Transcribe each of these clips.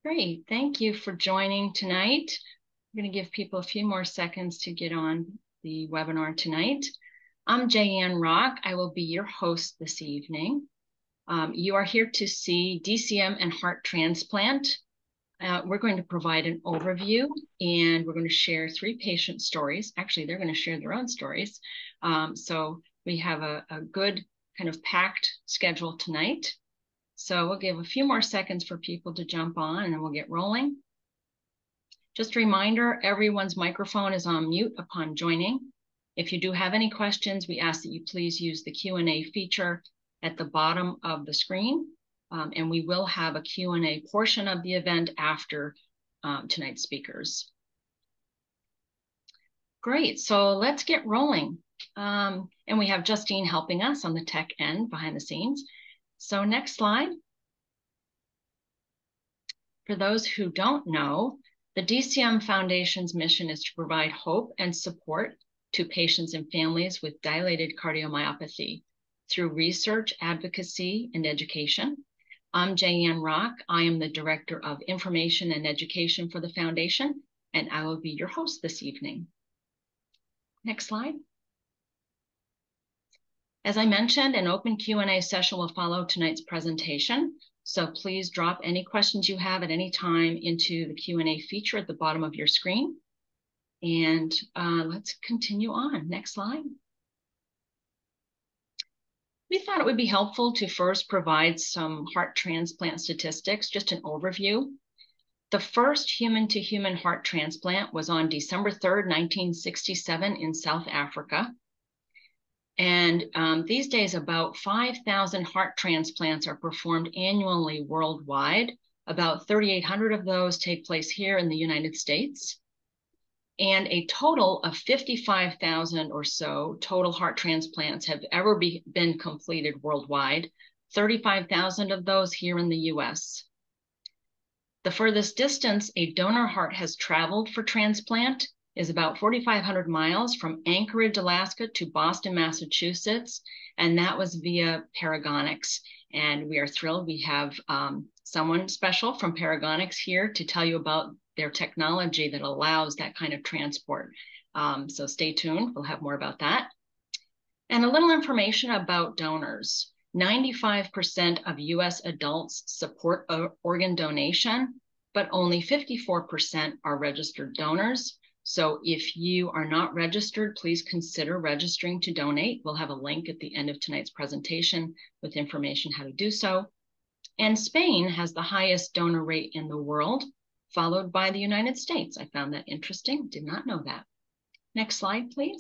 Great, thank you for joining tonight. I'm going to give people a few more seconds to get on the webinar tonight. I'm Jayanne Rock. I will be your host this evening. You are here to see DCM and heart transplant. We're going to provide an overview, and we're going to share 3 patient stories. Actually, they're going to share their own stories. So we have a good kind of packed schedule tonight. So we'll give a few more seconds for people to jump on, and then we'll get rolling. Just a reminder, everyone's microphone is on mute upon joining. If you do have any questions, we ask that you please use the Q&A feature at the bottom of the screen, and we will have a Q&A portion of the event after tonight's speakers. Great, so let's get rolling. And we have Justine helping us on the tech end behind the scenes. So next slide. For those who don't know, the DCM Foundation's mission is to provide hope and support to patients and families with dilated cardiomyopathy through research, advocacy, and education. I'm Jayanne Rock. I am the Director of Information and Education for the Foundation, and I will be your host this evening. Next slide. As I mentioned, an open Q&A session will follow tonight's presentation. So please drop any questions you have at any time into the Q&A feature at the bottom of your screen. And let's continue on. Next slide. We thought it would be helpful to first provide some heart transplant statistics, just an overview. The first human-to-human heart transplant was on December 3rd, 1967 in South Africa. And these days, about 5,000 heart transplants are performed annually worldwide. About 3,800 of those take place here in the United States. And a total of 55,000 or so total heart transplants have ever been completed worldwide, 35,000 of those here in the US. The furthest distance a donor heart has traveled for transplant is about 4,500 miles from Anchorage, Alaska to Boston, Massachusetts, and that was via Paragonix. And we are thrilled we have someone special from Paragonix here to tell you about their technology that allows that kind of transport. So stay tuned, we'll have more about that. And a little information about donors. 95% of US adults support organ donation, but only 54% are registered donors. So if you are not registered, please consider registering to donate. We'll have a link at the end of tonight's presentation with information how to do so. And Spain has the highest donor rate in the world, followed by the United States. I found that interesting, did not know that. Next slide, please.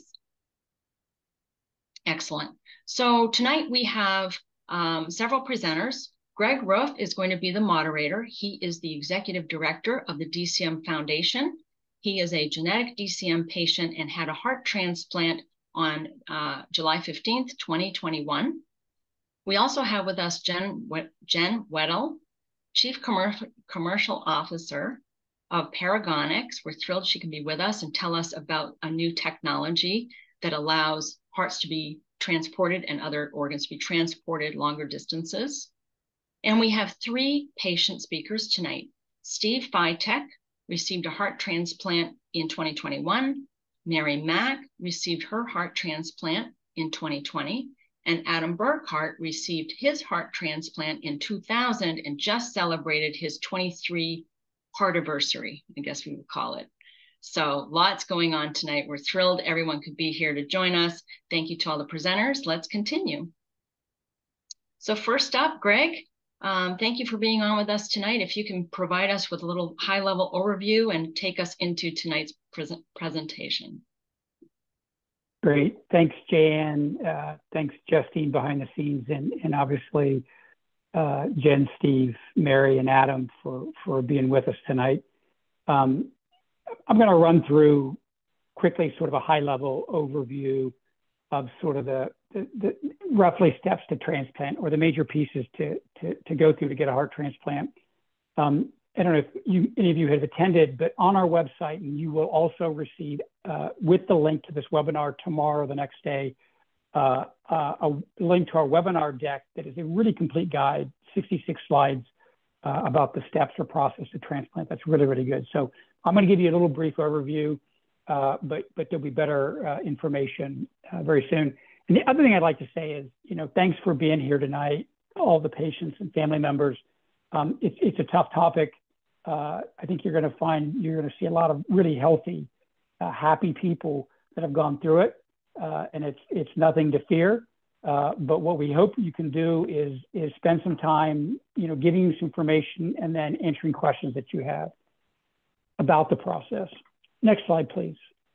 Excellent. So tonight we have several presenters. Greg Roof is going to be the moderator. He is the executive director of the DCM Foundation. He is a genetic DCM patient and had a heart transplant on July 15th, 2021. We also have with us Jen Weddle, Chief Commercial Officer of Paragonix. We're thrilled she can be with us and tell us about a new technology that allows hearts to be transported and other organs to be transported longer distances. And we have 3 patient speakers tonight. Steve Fitek received a heart transplant in 2021. Mary Mack received her heart transplant in 2020. And Adam Burkhart received his heart transplant in 2000 and just celebrated his 23 heartiversary, I guess we would call it. So lots going on tonight. We're thrilled everyone could be here to join us. Thank you to all the presenters. Let's continue. So first up, Greg, thank you for being on with us tonight. If you can provide us with a little high-level overview and take us into tonight's presentation. Great. Thanks, Jan. Thanks, Justine, behind the scenes, and obviously Jen, Steve, Mary, and Adam for being with us tonight. I'm going to run through quickly sort of a high-level overview of sort of the roughly steps to transplant, or the major pieces to go through to get a heart transplant. I don't know if any of you have attended, but on our website, and you will also receive, with the link to this webinar tomorrow or the next day, a link to our webinar deck that is a really complete guide, 66 slides about the steps or process of transplant. That's really, really good. So I'm going to give you a little brief overview, but there'll be better information very soon. And the other thing I'd like to say is, thanks for being here tonight, all the patients and family members. It's a tough topic. I think you're going to see a lot of really healthy, happy people that have gone through it, and it's nothing to fear. But what we hope you can do is spend some time, giving you some information and then answering questions that you have about the process. Next slide, please.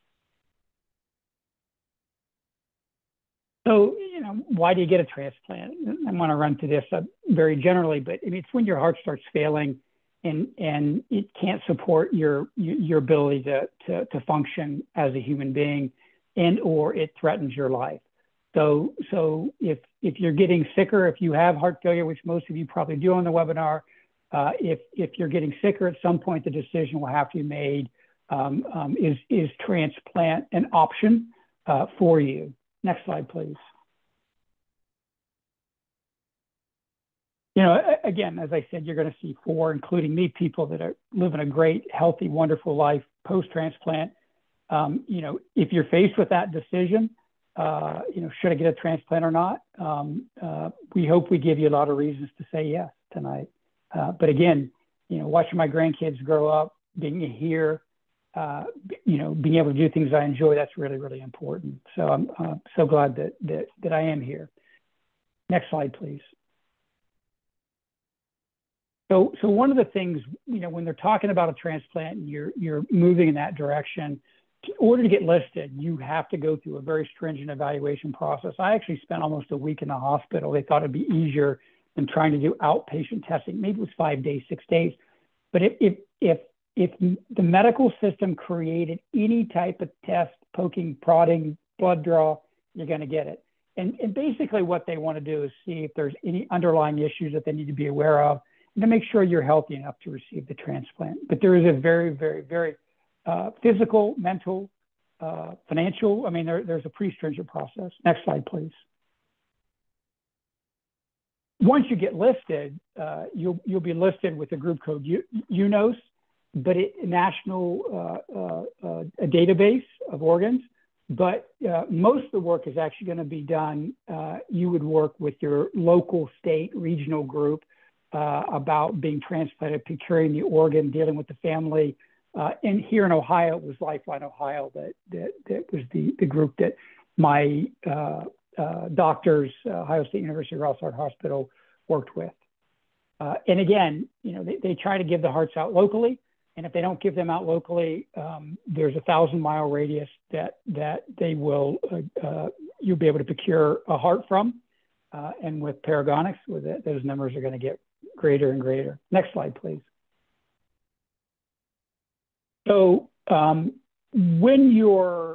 So, why do you get a transplant? I want to run through this very generally, but it's when your heart starts failing and it can't support your ability to function as a human being, and or it threatens your life. So if you're getting sicker, if you have heart failure, which most of you probably do on the webinar, if you're getting sicker, at some point the decision will have to be made, is transplant an option for you? Next slide, please. Again, as I said, you're going to see 4, including me, people that are living a great, healthy, wonderful life post-transplant. If you're faced with that decision, should I get a transplant or not? We hope we give you a lot of reasons to say yes tonight. But again, watching my grandkids grow up, being here, being able to do things I enjoy, that's really, really important. So I'm so glad that I am here. Next slide, please. So one of the things, when they're talking about a transplant and you're moving in that direction, in order to get listed, you have to go through a very stringent evaluation process. I actually spent almost a week in the hospital. They thought it'd be easier than trying to do outpatient testing. Maybe it was 5 days, 6 days. But if the medical system created any type of test, poking, prodding, blood draw, you're going to get it. And basically what they want to do is see if there's any underlying issues that they need to be aware of and to make sure you're healthy enough to receive the transplant. But there is a very, very, very physical, mental, financial. There's a pretty stringent process. Next slide, please. Once you get listed, you'll be listed with the group code UNOS, but a national a database of organs. But most of the work is actually going to be done. You would work with your local, state, regional group about being transplanted, procuring the organ, dealing with the family. And here in Ohio, it was Lifeline Ohio that was the group that my doctors, Ohio State University Ross Art Hospital, worked with. And again, they try to give the hearts out locally. And if they don't give them out locally, there's a 1,000-mile radius that they will, you'll be able to procure a heart from. And with Paragonics, those numbers are going to get greater and greater. Next slide, please. So when you're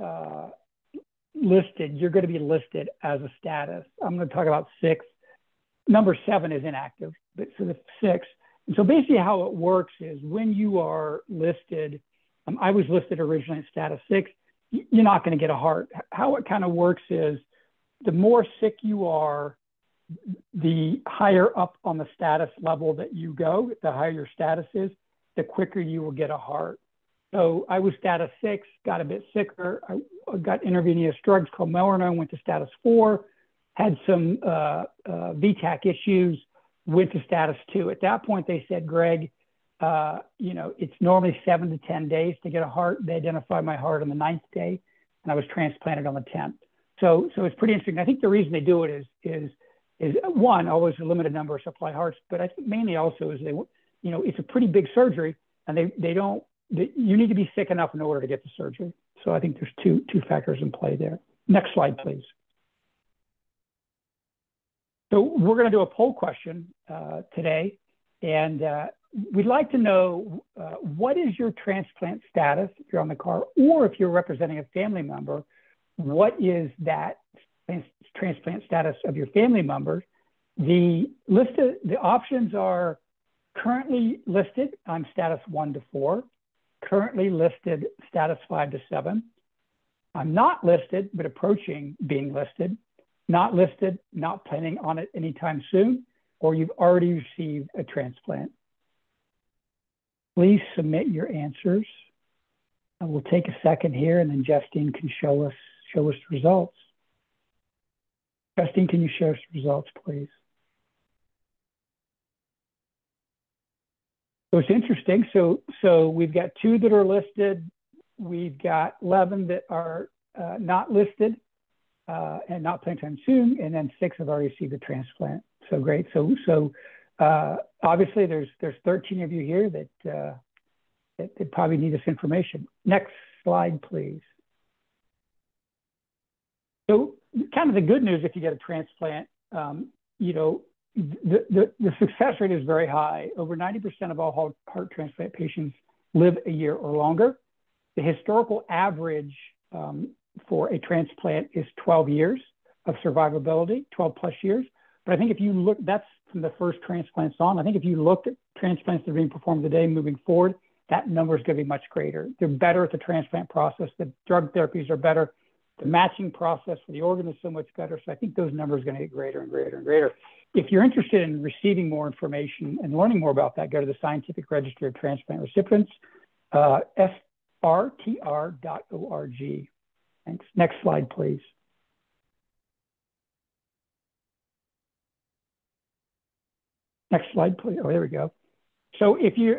listed, you're going to be listed as a status. I'm going to talk about 6. Number 7 is inactive, but so the 6. And so basically how it works is when you are listed, I was listed originally at status 6, you're not going to get a heart. How it kind of works is the more sick you are, the higher up on the status level that you go, the higher your status is, the quicker you will get a heart. So I was status 6, got a bit sicker. I got intravenous drugs called Melrinone, went to status 4, had some VTAC issues, went to status 2. At that point, they said, Greg, it's normally 7 to 10 days to get a heart. They identified my heart on the 9th day, and I was transplanted on the 10th. So it's pretty interesting. I think the reason they do it is one, always a limited number of supply hearts, but I think mainly also is it's a pretty big surgery, and you need to be sick enough in order to get the surgery. So I think there's two factors in play there. Next slide, please. So we're going to do a poll question today, and we'd like to know what is your transplant status if you're on the call, or if you're representing a family member, what is that transplant status of your family member? The options are currently listed, I'm status 1 to 4, currently listed status 5 to 7. I'm not listed, but approaching being listed, not listed, not planning on it anytime soon, or you've already received a transplant. Please submit your answers. And we'll take a second here, and then Justine can show us the results. Justine, can you share us the results, please? So it's interesting. So we've got 2 that are listed. We've got 11 that are not listed and not planned anytime soon, and then 6 have already received a transplant. So great. So obviously there's 13 of you here that probably need this information. Next slide, please. So kind of the good news, if you get a transplant, you know, the success rate is very high. Over 90% of all heart transplant patients live a year or longer. The historical average for a transplant is 12 years of survivability, 12 plus years. But I think if you look, that's from the first transplants on. I think if you looked at transplants that are being performed today moving forward, that number is going to be much greater. They're better at the transplant process. The drug therapies are better. The matching process for the organ is so much better. So I think those numbers are going to get greater and greater and greater. If you're interested in receiving more information and learning more about that, go to the Scientific Registry of Transplant Recipients, srtr.org. Thanks. Next slide, please. Next slide, please. Oh, there we go. So if you're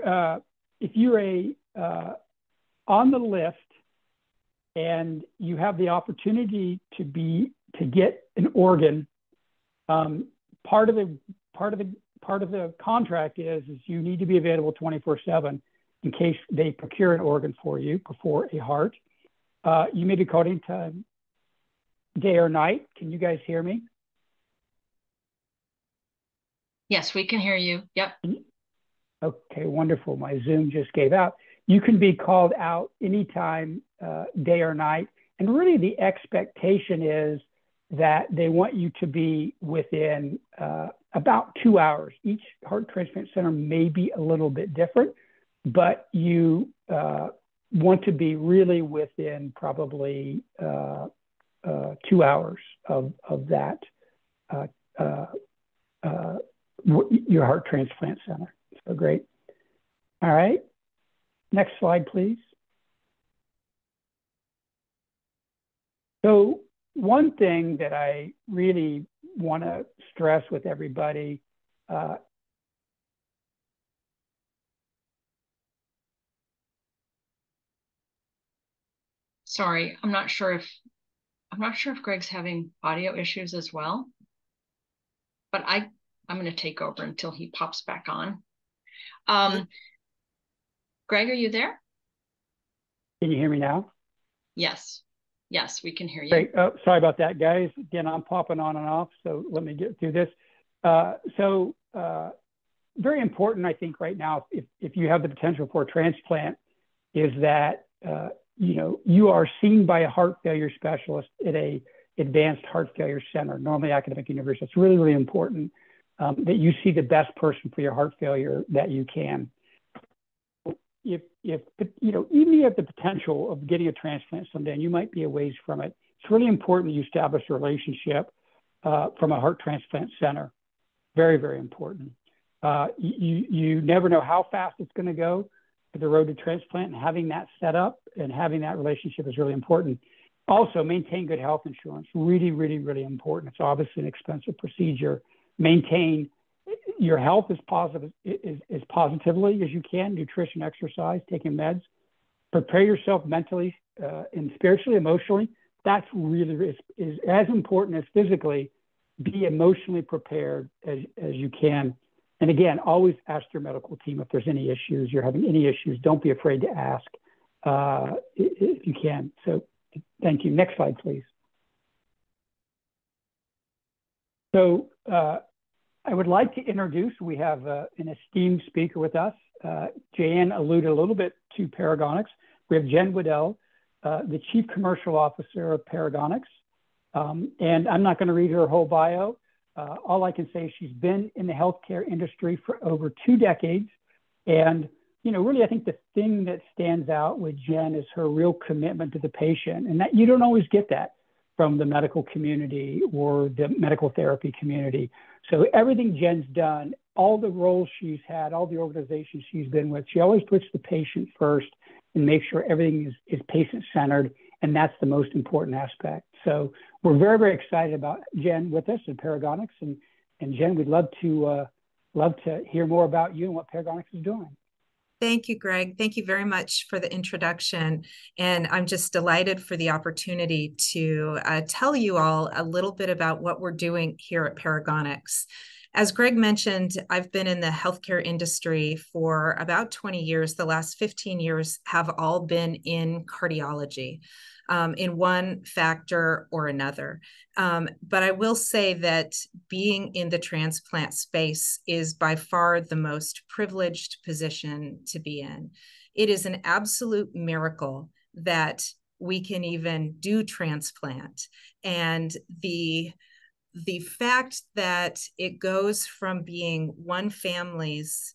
on the list and you have the opportunity to get an organ, part of the contract is you need to be available 24/7 in case they procure an organ for you before a heart. You may be called anytime, day or night. Can you guys hear me? Yes, we can hear you. Yep. Okay, wonderful. My Zoom just gave out. You can be called out anytime, day or night. And really the expectation is that they want you to be within about 2 hours. Each heart transplant center may be a little bit different, but you want to be really within probably 2 hours of that, your heart transplant center. So great. All right. Next slide, please. So one thing that I really want to stress with everybody, sorry, I'm not sure if Greg's having audio issues as well, but I'm going to take over until he pops back on. Greg, are you there? Can you hear me now? Yes. Yes, we can hear you. Great. Oh, sorry about that, guys. Again, I'm popping on and off, so let me get through this. Very important, I think, right now, if you have the potential for a transplant, is that you are seen by a heart failure specialist at a advanced heart failure center, normally academic university. It's really, really important that you see the best person for your heart failure that you can. If even if you have the potential of getting a transplant someday, and you might be a ways from it, it's really important you establish a relationship from a heart transplant center. Very, very important. You never know how fast it's going to go to the road to transplant, and having that set up and having that relationship is really important. Also, maintain good health insurance. Really, really, really important. It's obviously an expensive procedure. Maintain your health as positively as you can, nutrition, exercise, taking meds. Prepare yourself mentally and spiritually, emotionally. That's really is as important as physically. Be emotionally prepared as you can. And again, always ask your medical team if there's any issues, you're having any issues. Don't be afraid to ask if you can. So thank you. Next slide, please. So I would like to introduce, we have an esteemed speaker with us. Jan alluded a little bit to Paragonix. We have Jen Waddell, the Chief Commercial Officer of Paragonix. And I'm not going to read her whole bio. All I can say is she's been in the healthcare industry for over 2 decades. And, really, I think the thing that stands out with Jen is her real commitment to the patient, and that you don't always get that. from the medical community or the medical therapy community. So everything Jen's done, all the roles she's had, all the organizations she's been with, she always puts the patient first and makes sure everything is patient-centered, and that's the most important aspect. So we're very, very excited about Jen with us and Paragonix, and Jen, we'd love to hear more about you and what Paragonix is doing. Thank you, Greg. Thank you very much for the introduction. And I'm just delighted for the opportunity to tell you all a little bit about what we're doing here at Paragonix. As Greg mentioned, I've been in the healthcare industry for about 20 years. The last 15 years have all been in cardiology. In one factor or another. But I will say that being in the transplant space is by far the most privileged position to be in. It is an absolute miracle that we can even do transplant. And the fact that it goes from being one family's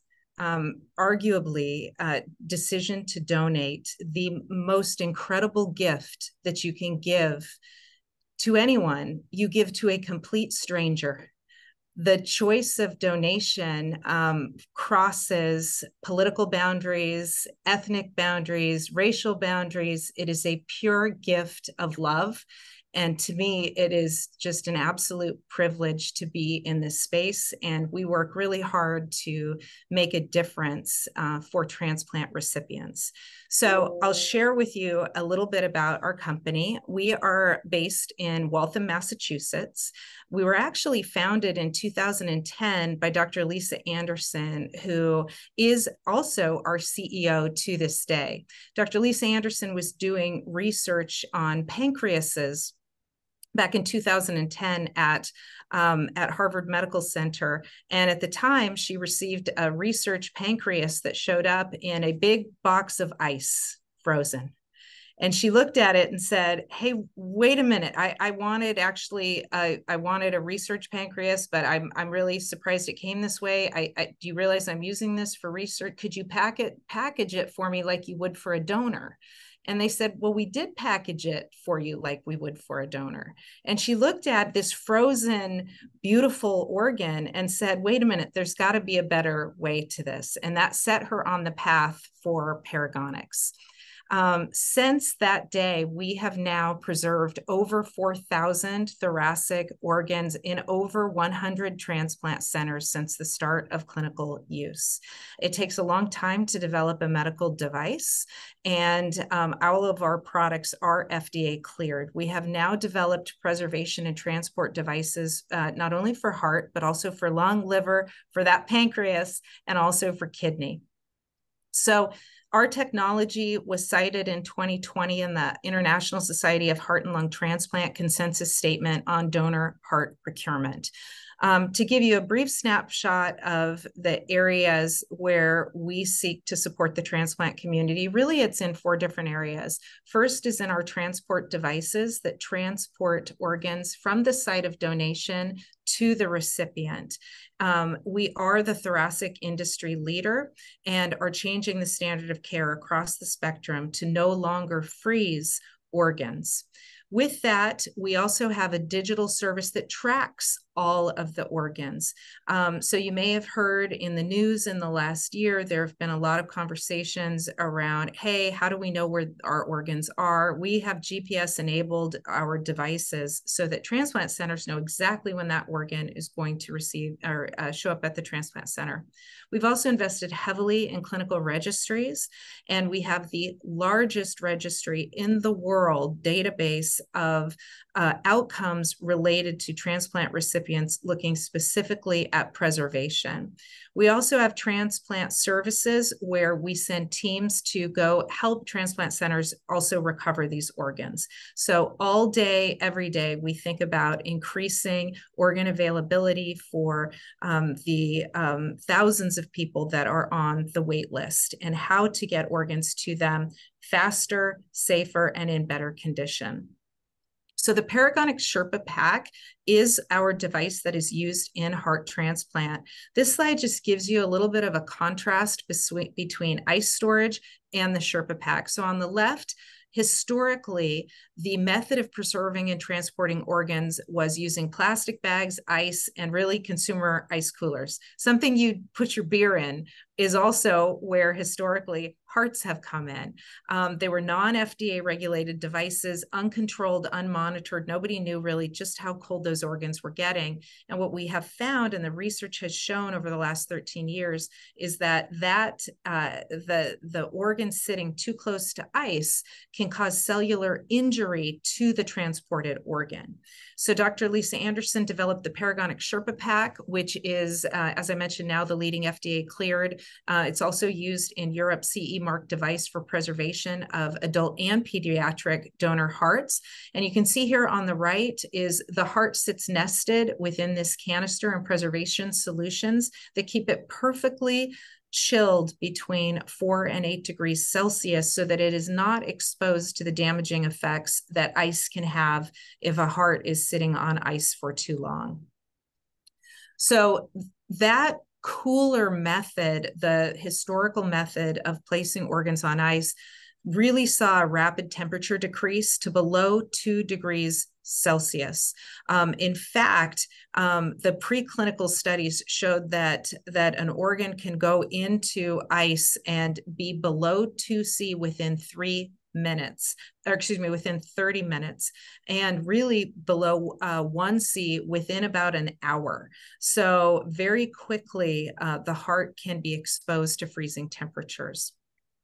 arguably decision to donate, the most incredible gift that you can give to anyone, you give to a complete stranger. The choice of donation crosses political boundaries, ethnic boundaries, racial boundaries. It is a pure gift of love. And to me, it is just an absolute privilege to be in this space. And we work really hard to make a difference for transplant recipients. So I'll share with you a little bit about our company. We are based in Waltham, Massachusetts. We were actually founded in 2010 by Dr. Lisa Anderson, who is also our CEO to this day. Dr. Lisa Anderson was doing research on pancreases back in 2010 at Harvard Medical Center. And at the time, she received a research pancreas that showed up in a big box of ice, frozen. And she looked at it and said, hey, wait a minute. I wanted a research pancreas, but I'm really surprised it came this way. Do you realize I'm using this for research? Could you package it for me like you would for a donor? And they said, well, we did package it for you like we would for a donor. And she looked at this frozen, beautiful organ and said, wait a minute, there's got to be a better way to this. And that set her on the path for Paragonix. Since that day, we have now preserved over 4,000 thoracic organs in over 100 transplant centers since the start of clinical use. It takes a long time to develop a medical device, and all of our products are FDA cleared. We have now developed preservation and transport devices, not only for heart, but also for lung, liver, for that pancreas, and also for kidney. So our technology was cited in 2020 in the International Society of Heart and Lung Transplant Consensus Statement on Donor Heart Procurement. To give you a brief snapshot of the areas where we seek to support the transplant community, really it's in 4 different areas. First is in our transport devices that transport organs from the site of donation to the recipient. We are the thoracic industry leader and are changing the standard of care across the spectrum to no longer freeze organs. With that, we also have a digital service that tracks all of the organs. So you may have heard in the news in the last year, there have been a lot of conversations around, hey, how do we know where our organs are? We have GPS enabled our devices so that transplant centers know exactly when that organ is going to receive or show up at the transplant center. We've also invested heavily in clinical registries, and we have the largest registry in the world database of outcomes related to transplant recipients looking specifically at preservation. We also have transplant services where we send teams to go help transplant centers also recover these organs. So all day, every day, we think about increasing organ availability for the thousands of people that are on the wait list and how to get organs to them faster, safer, and in better condition. So the Paragonix Sherpa Pack is our device that is used in heart transplant. This slide just gives you a little bit of a contrast between ice storage and the Sherpa Pack. So on the left, historically, the method of preserving and transporting organs was using plastic bags, ice, and really consumer ice coolers. Something you'd put your beer in is also where historically hearts have come in. They were non-FDA regulated devices, uncontrolled, unmonitored. Nobody knew really just how cold those organs were getting. And what we have found, and the research has shown over the last 13 years, is that the organ sitting too close to ice can cause cellular injury to the transported organ. So Dr. Lisa Anderson developed the Paragonic Sherpa Pack, which is, as I mentioned, now the leading FDA cleared. It's also used in Europe's CE mark device for preservation of adult and pediatric donor hearts. And you can see here on the right is the heart sits nested within this canister and preservation solutions that keep it perfectly chilled between 4 and 8 degrees Celsius so that it is not exposed to the damaging effects that ice can have if a heart is sitting on ice for too long. So that cooler method, the historical method of placing organs on ice, really saw a rapid temperature decrease to below 2 degrees Celsius. In fact, the preclinical studies showed that an organ can go into ice and be below 2C within 3 minutes, or excuse me, within 30 minutes, and really below 1C within about an hour. So very quickly, the heart can be exposed to freezing temperatures.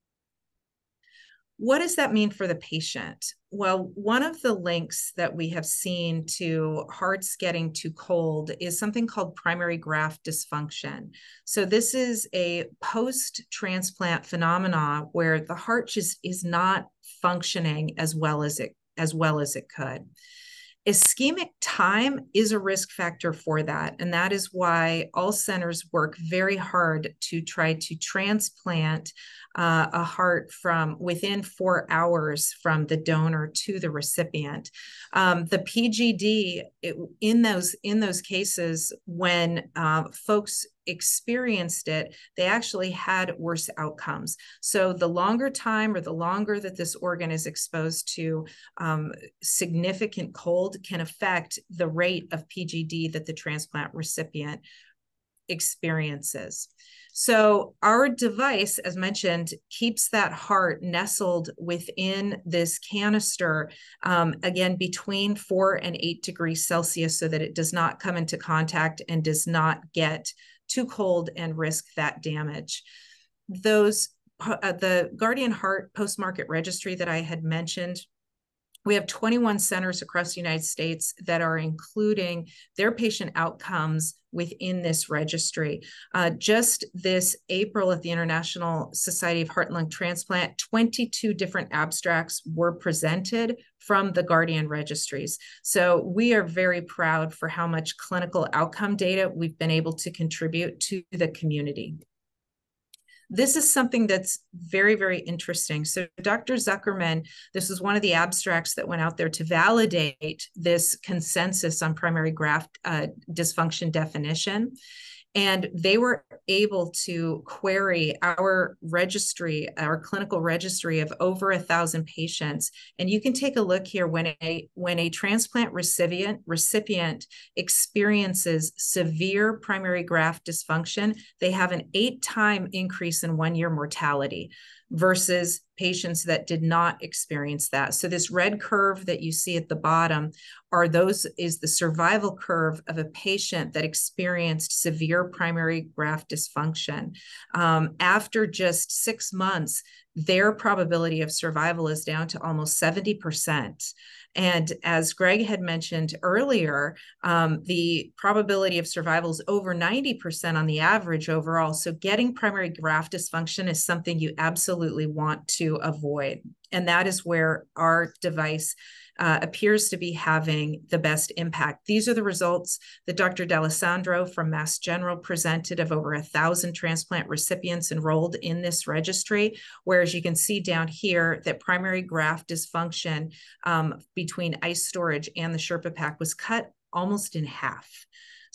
What does that mean for the patient? Well, one of the links that we have seen to hearts getting too cold is something called primary graft dysfunction. So this is a post-transplant phenomena where the heart just is not functioning as well as it could. Ischemic time is a risk factor for that, and that is why all centers work very hard to try to transplant a heart from within 4 hours from the donor to the recipient. The PGD in those cases when folks experienced it, they actually had worse outcomes. So the longer time or the longer that this organ is exposed to significant cold can affect the rate of PGD that the transplant recipient experiences. So our device, as mentioned, keeps that heart nestled within this canister, again, between 4 and 8 degrees Celsius so that it does not come into contact and does not get too cold and risk that damage. The Guardian Heart post-market registry that I had mentioned, we have 21 centers across the United States that are including their patient outcomes within this registry. Just this April at the International Society of Heart and Lung Transplant, 22 different abstracts were presented from the Guardian registries. So we are very proud for how much clinical outcome data we've been able to contribute to the community. This is something that's very, very interesting. So Dr. Zuckerman, this is one of the abstracts that went out there to validate this consensus on primary graft dysfunction definition. And they were able to query our registry, our clinical registry of over 1,000 patients. And you can take a look here when a transplant recipient experiences severe primary graft dysfunction, they have an 8-time increase in 1-year mortality versus patients that did not experience that. So this red curve that you see at the bottom is the survival curve of a patient that experienced severe primary graft dysfunction. After just 6 months, their probability of survival is down to almost 70%. And as Greg had mentioned earlier, the probability of survival is over 90% on the average overall. So getting primary graft dysfunction is something you absolutely want to avoid. And that is where our device appears to be having the best impact. These are the results that Dr. D'Alessandro from Mass General presented of over 1,000 transplant recipients enrolled in this registry, whereas you can see down here that primary graft dysfunction between ice storage and the Sherpa Pack was cut almost in half.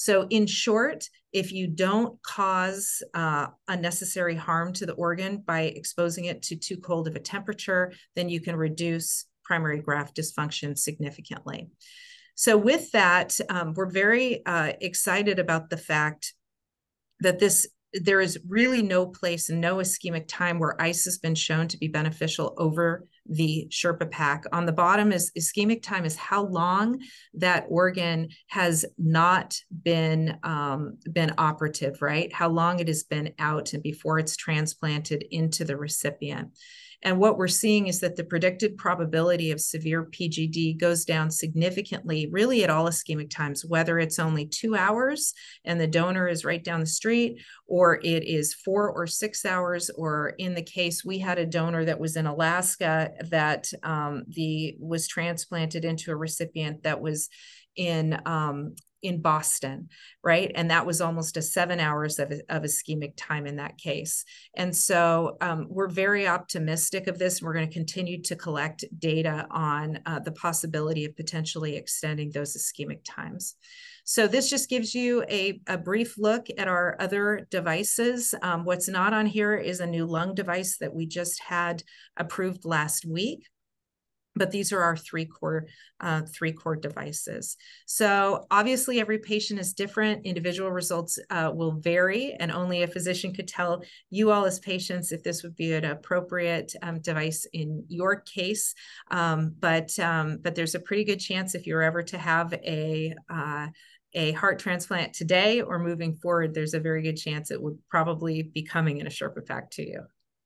So in short, if you don't cause unnecessary harm to the organ by exposing it to too cold of a temperature, then you can reduce primary graft dysfunction significantly. So with that, we're very excited about the fact that there is really no place and no ischemic time where ice has been shown to be beneficial over the Sherpa pack. On the bottom is ischemic time, is how long that organ has not been operative, right? How long it has been out and before it's transplanted into the recipient. And what we're seeing is that the predicted probability of severe PGD goes down significantly, really at all ischemic times, whether it's only 2 hours and the donor is right down the street, or it is 4 or 6 hours, or in the case, we had a donor that was in Alaska that was transplanted into a recipient that was in Boston, right? And that was almost a 7 hours of ischemic time in that case. And so we're very optimistic of this. We're going to continue to collect data on the possibility of potentially extending those ischemic times. So this just gives you a brief look at our other devices. What's not on here is a new lung device that we just had approved last week. But these are our three core devices. So obviously every patient is different. Individual results will vary, and only a physician could tell you all as patients if this would be an appropriate device in your case. But there's a pretty good chance if you're ever to have a heart transplant today or moving forward, there's a very good chance it would probably be coming in a Sherpa pack to you.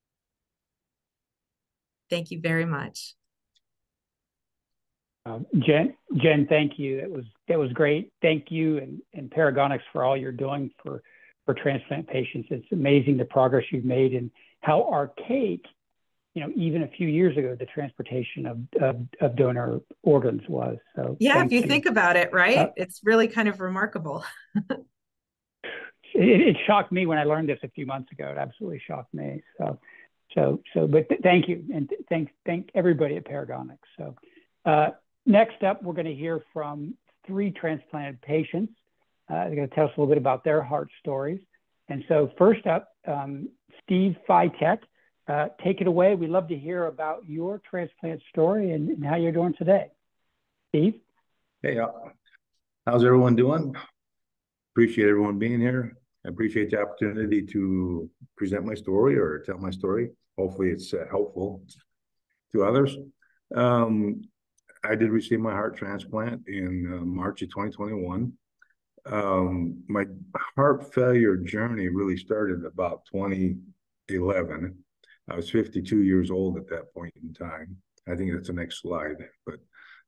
Thank you very much. Jen, thank you. That was great. Thank you and Paragonix for all you're doing for transplant patients. It's amazing the progress you've made and how archaic, even a few years ago, the transportation of donor organs was. So yeah, if you think about it, right? It's really kind of remarkable. It shocked me when I learned this a few months ago. It absolutely shocked me. But thank you, and thank everybody at Paragonix. So. Next up, we're going to hear from 3 transplanted patients. They're going to tell us a little bit about their heart stories. And so first up, Steve Fitek, take it away. We'd love to hear about your transplant story and how you're doing today. Steve? Hey, how's everyone doing? Appreciate everyone being here. I appreciate the opportunity to present my story or tell my story. Hopefully it's helpful to others. I did receive my heart transplant in March of 2021. My heart failure journey really started about 2011. I was 52 years old at that point in time. I think that's the next slide. But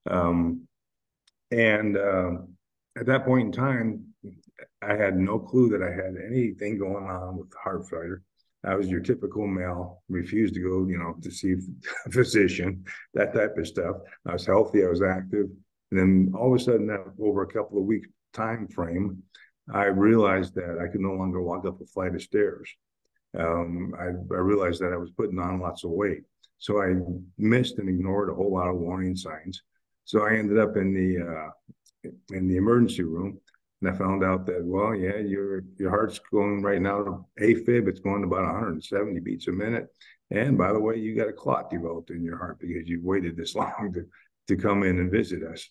at that point in time, I had no clue that I had anything going on with heart failure. I was your typical male, refused to go, to see a physician, that type of stuff. I was healthy, I was active. And then all of a sudden, over a couple of weeks time frame, I realized that I could no longer walk up a flight of stairs. I realized that I was putting on lots of weight. So I missed and ignored a whole lot of warning signs. So I ended up in the emergency room. And I found out that, well, yeah, your heart's going right now to AFib. It's going to about 170 beats a minute. And by the way, you got a clot developed in your heart because you've waited this long to come in and visit us.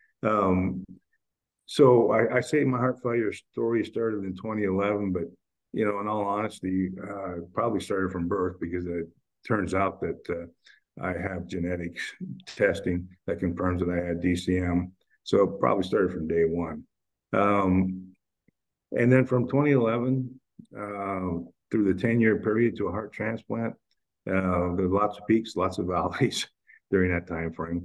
So I say my heart failure story started in 2011, but, in all honesty, probably started from birth because it turns out that I have genetics testing that confirms that I had DCM. So it probably started from day one. And then from 2011 through the 10-year period to a heart transplant, there's lots of peaks, lots of valleys during that time frame.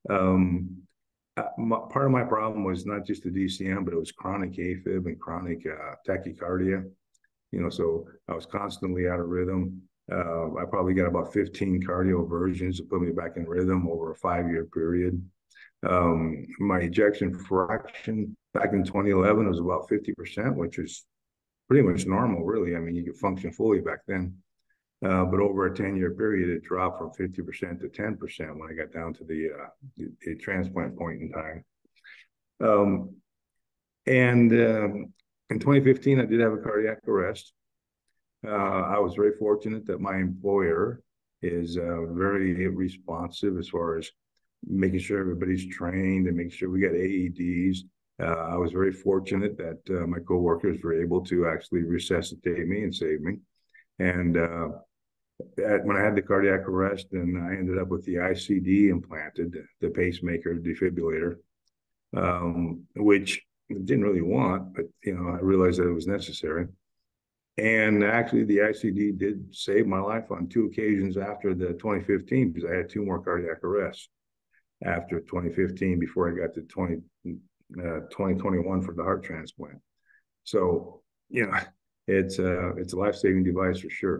Part of my problem was not just the DCM, but it was chronic AFib and chronic tachycardia. So I was constantly out of rhythm. I probably got about 15 cardioversions to put me back in rhythm over a 5-year period. My ejection fraction back in 2011 was about 50%, which is pretty much normal, really. I mean, you could function fully back then. But over a 10-year period, it dropped from 50% to 10% when I got down to the transplant point in time. And in 2015, I did have a cardiac arrest. I was very fortunate that my employer is very responsive as far as making sure everybody's trained and making sure we got AEDs. I was very fortunate that my coworkers were able to actually resuscitate me and save me. And when I had the cardiac arrest, then I ended up with the ICD implanted, the pacemaker defibrillator, which I didn't really want, but I realized that it was necessary. And actually, the ICD did save my life on 2 occasions after the 2015, because I had 2 more cardiac arrests after 2015 before I got to 2021 for the heart transplant. So, it's a life-saving device for sure.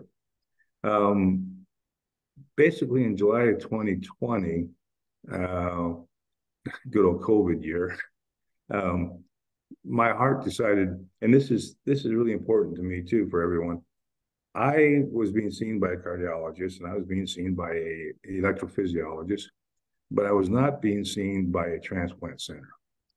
Basically, in July of 2020, good old COVID year, my heart decided, and this is really important to me too, for everyone. I was being seen by a cardiologist and I was being seen by an electrophysiologist, but I was not being seen by a transplant center.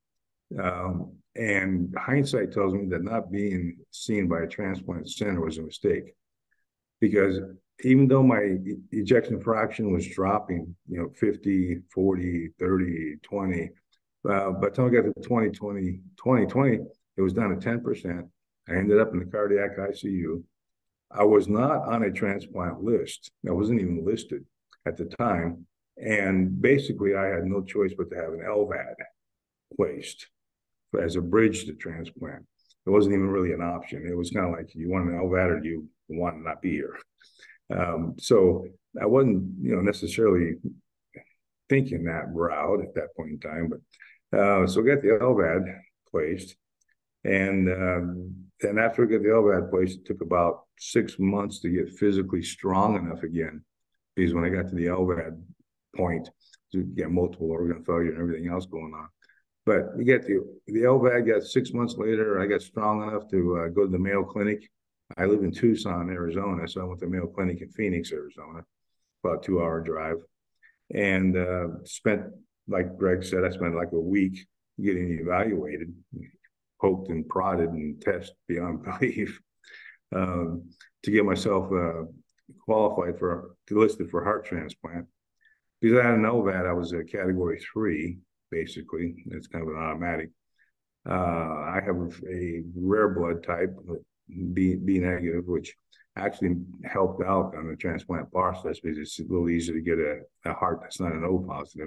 And hindsight tells me that not being seen by a transplant center was a mistake, because even though my ejection fraction was dropping, 50, 40, 30, 20, by the time I got to 2020, it was down to 10%. I ended up in the cardiac ICU. I was not on a transplant list. I wasn't even listed at the time. And basically, I had no choice but to have an LVAD placed as a bridge to transplant. It wasn't even really an option. It was kind of like, you want an LVAD or you want to not be here. So I wasn't, necessarily thinking that route at that point in time, but so I got the LVAD placed, and then after I got the LVAD placed, it took about 6 months to get physically strong enough again, because when I got to the LVAD point, to get multiple organ failure and everything else going on. But you get the LVAD, got 6 months later, I got strong enough to go to the Mayo Clinic. I live in Tucson, Arizona, so I went to Mayo Clinic in Phoenix, Arizona, about a 2-hour drive, and spent, like Greg said, I spent like a week getting evaluated, poked and prodded and tested beyond belief, to get myself qualified listed for heart transplant. Because I had an LVAD, I was a category 3, basically. It's kind of an automatic. I have a rare blood type, B negative, which actually helped out on the transplant process, because it's a little easier to get a heart that's not an O positive.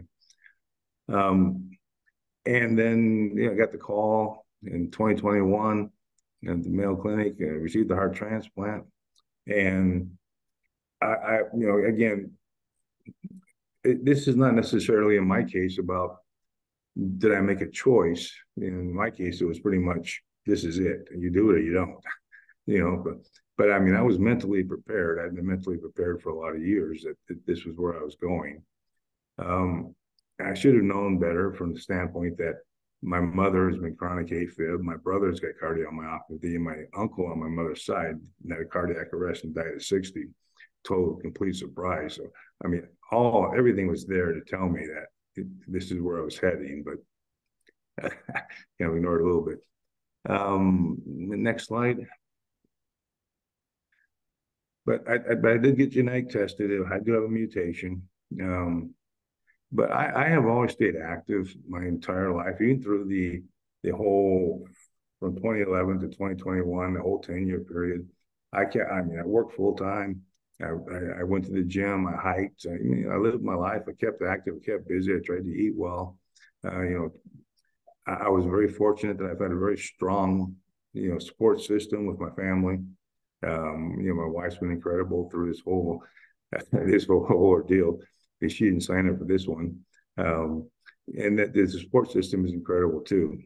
And then I got the call in 2021 at the Mayo Clinic, received the heart transplant. And I again, this is not necessarily in my case about, did I make a choice? In my case, it was pretty much, this is it. You do it or you don't, but I mean, I was mentally prepared. I'd been mentally prepared for a lot of years that this was where I was going. I should have known better from the standpoint that my mother has been chronic AFib. My brother's got cardiomyopathy, and my uncle on my mother's side had a cardiac arrest and died at 60. Total, complete surprise. So, I mean, everything was there to tell me that this is where I was heading, but ignored a little bit. The next slide. But I did get genetic tested. I do have a mutation. But I have always stayed active my entire life, even through the whole, from 2011 to 2021, the whole 10-year period. I worked full time. I went to the gym. I hiked. I lived my life. I kept active. I kept busy. I tried to eat well. I was very fortunate that I've had a very strong, support system with my family. My wife's been incredible through this whole ordeal. She didn't sign up for this one. And that the support system is incredible too.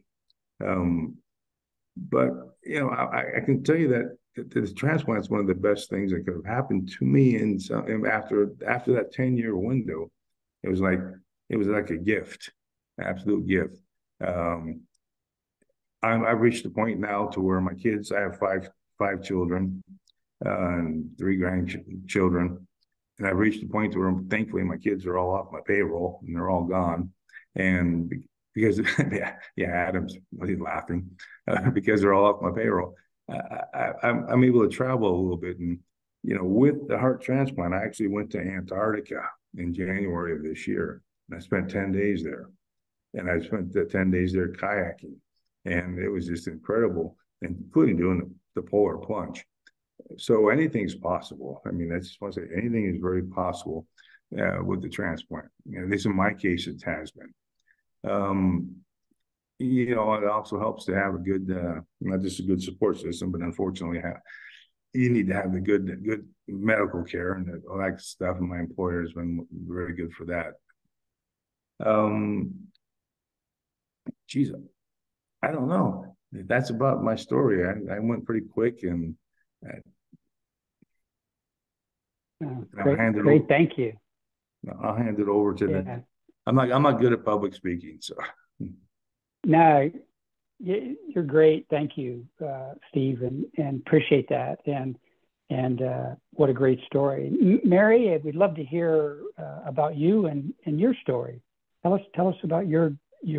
But I can tell you that this transplant is one of the best things that could have happened to me. And after that 10-year window, it was like a gift, an absolute gift. I've reached a point now to where my kids, I have five children and 3 grandchildren. And I've reached a point where, thankfully, my kids are all off my payroll and they're all gone. And because yeah, Adam's he's laughing because they're all off my payroll. I'm able to travel a little bit, and with the heart transplant, I actually went to Antarctica in January of this year, and I spent 10 days there, and I spent the 10 days there kayaking, and it was just incredible, including doing the polar plunge. So anything's possible. I mean, I just want to say anything is very possible with the transplant. At least in my case, it has been. It also helps to have a good, not just a good support system, but unfortunately, you need to have the good medical care and all that stuff. And my employer has been very good for that. Geez, I don't know. That's about my story. I went pretty quick, and great. Thank you. I'll hand it over to the. I'm not good at public speaking, so. No, you're great. Thank you, Steve, and appreciate that. And what a great story, Mary. We'd love to hear about you and your story. Tell us about your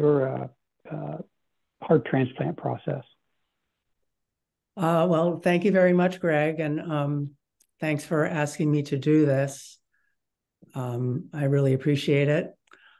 heart transplant process. Well, thank you very much, Greg, and thanks for asking me to do this. I really appreciate it.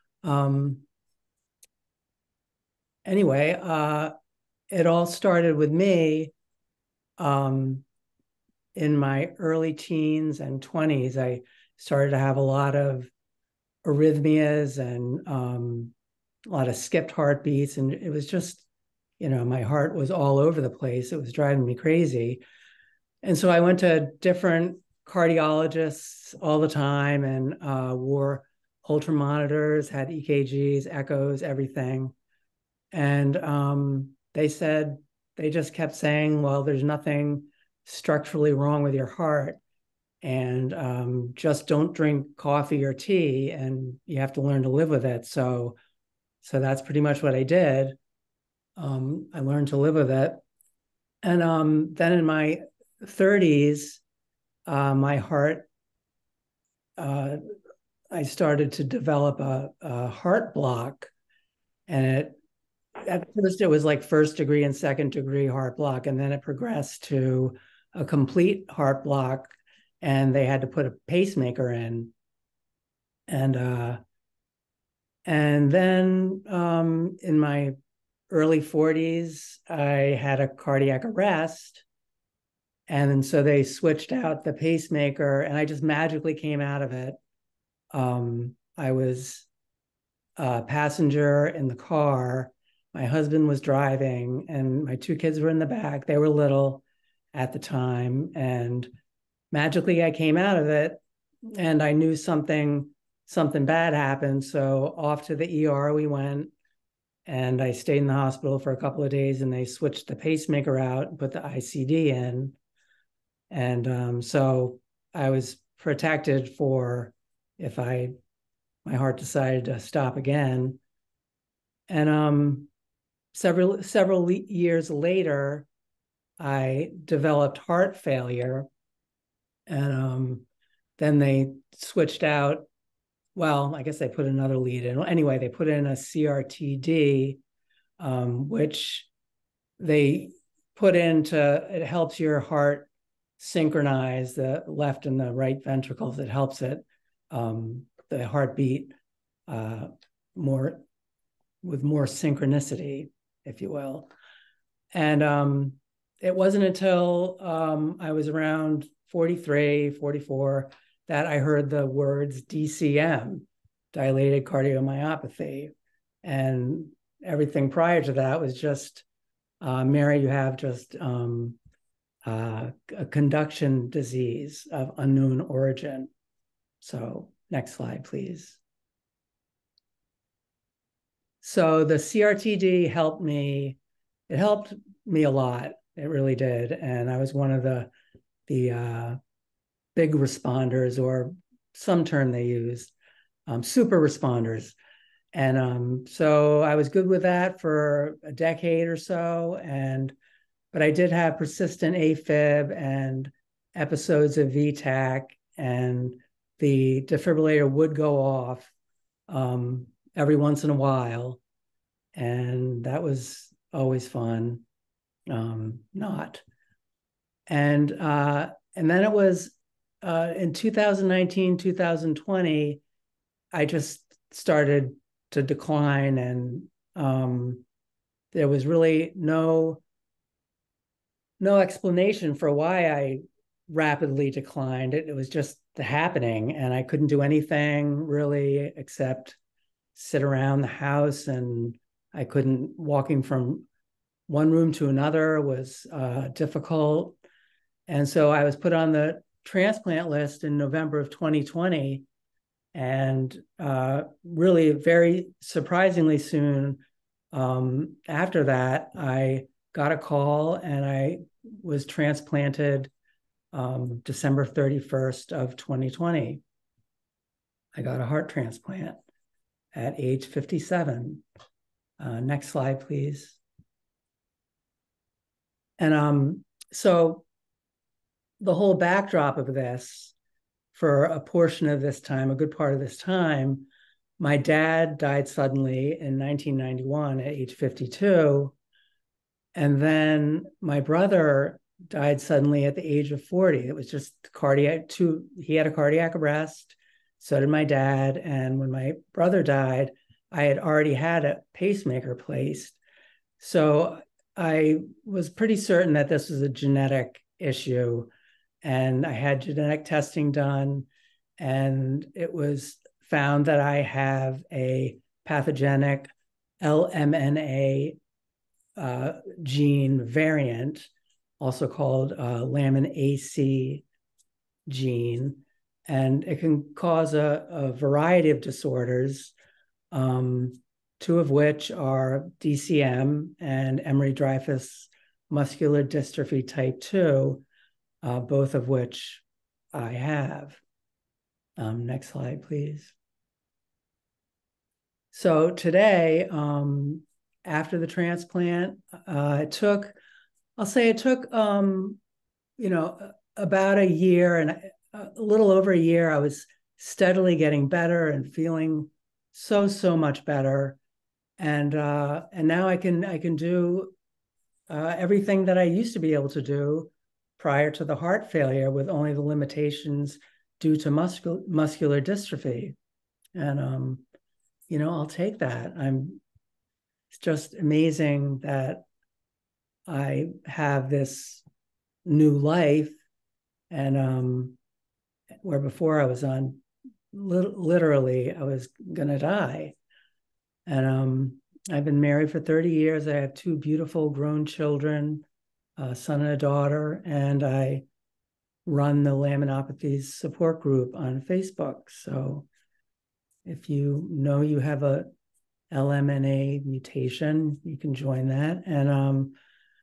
Anyway, it all started with me in my early teens and 20s. I started to have a lot of arrhythmias and a lot of skipped heartbeats, and it was just, my heart was all over the place. It was driving me crazy. And so I went to different cardiologists all the time and wore Holter monitors, had EKGs, echoes, everything. And they just kept saying, well, there's nothing structurally wrong with your heart, and just don't drink coffee or tea, and you have to learn to live with it. So that's pretty much what I did. I learned to live with it. And then in my 30s, my heart, I started to develop a heart block, and at first it was like first degree and second degree heart block, and then it progressed to a complete heart block, and they had to put a pacemaker in. And then in my early 40s, I had a cardiac arrest, and so they switched out the pacemaker, and I just magically came out of it. I was a passenger in the car. My husband was driving, and my two kids were in the back. They were little at the time, and magically I came out of it, and I knew something bad happened. So off to the ER we went, and I stayed in the hospital for a couple of days, and they switched the pacemaker out and put the ICD in. And so I was protected for if my heart decided to stop again. And several years later, I developed heart failure, and then they switched out. Well, I guess they put another lead in. Anyway, they put in a CRTD, which they put it helps your heart synchronize the left and the right ventricles. It helps it, the heartbeat with more synchronicity, if you will. And it wasn't until I was around 43, 44, that I heard the words DCM, dilated cardiomyopathy. And everything prior to that was just, Mary, you have just a conduction disease of unknown origin. So next slide, please. So the CRTD helped me. It helped me a lot. It really did. And I was one of the big responders, or some term they use, super responders. And so I was good with that for a decade or so. But I did have persistent AFib and episodes of VTAC, and the defibrillator would go off every once in a while. and that was always fun. Not. And then it was in 2019, 2020, I just started to decline, and there was really no explanation for why I rapidly declined. It was just happening, and I couldn't do anything really except sit around the house, and I couldn't, walking from one room to another was difficult. And so I was put on the transplant list in November of 2020. And really very surprisingly soon after that, I got a call and I was transplanted December 31st of 2020. I got a heart transplant at age 57. Next slide, please. And so the whole backdrop of this, for a portion of this time, a good part of this time, my dad died suddenly in 1991 at age 52. And then my brother died suddenly at the age of 40. It was just cardiac, he had a cardiac arrest. So did my dad. And when my brother died, I had already had a pacemaker placed. So I was pretty certain that this was a genetic issue. And I had genetic testing done, and it was found that I have a pathogenic LMNA gene variant, also called lamin AC gene, and it can cause a variety of disorders, two of which are DCM and Emery-Dreifuss muscular dystrophy type 2, both of which I have. Next slide, please. So today, after the transplant, it took about a year, and a little over a year. I was steadily getting better and feeling so much better, and now I can do everything that I used to be able to do prior to the heart failure, with only the limitations due to muscular dystrophy. And I'll take that. It's just amazing that I have this new life, and where before I was on literally I was gonna die. And I've been married for 30 years. I have two beautiful grown children, a son and a daughter, and I run the laminopathies support group on Facebook. So if you know you have a LMNA mutation, you can join that. And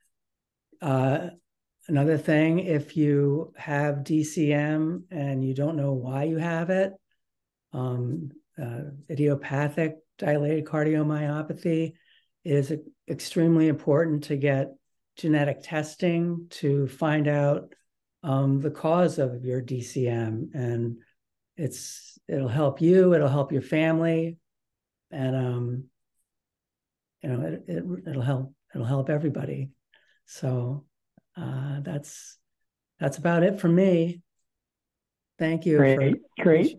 another thing, if you have DCM and you don't know why you have it, idiopathic dilated cardiomyopathy, it is extremely important to get genetic testing to find out the cause of your DCM, and it'll help you, it'll help your family, and it'll help everybody. So that's about it for me. Thank you. Great.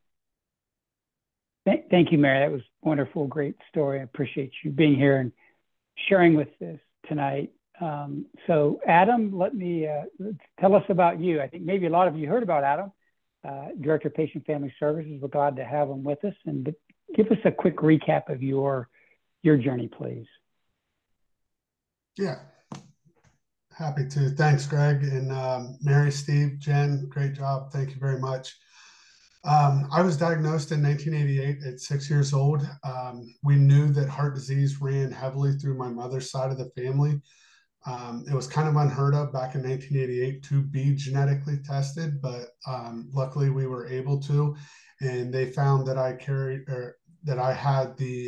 Thank you, Mary. That was wonderful, great story. I appreciate you being here and sharing with us tonight. So Adam, tell us about you. I think maybe a lot of you heard about Adam, Director of Patient Family Services. We're glad to have him with us. And give us a quick recap of your journey, please. Yeah, happy to. Thanks, Greg, and Mary, Steve, Jen, great job. Thank you very much. I was diagnosed in 1988 at 6 years old. We knew that heart disease ran heavily through my mother's side of the family. It was kind of unheard of back in 1988 to be genetically tested, but luckily we were able to, and they found that I had the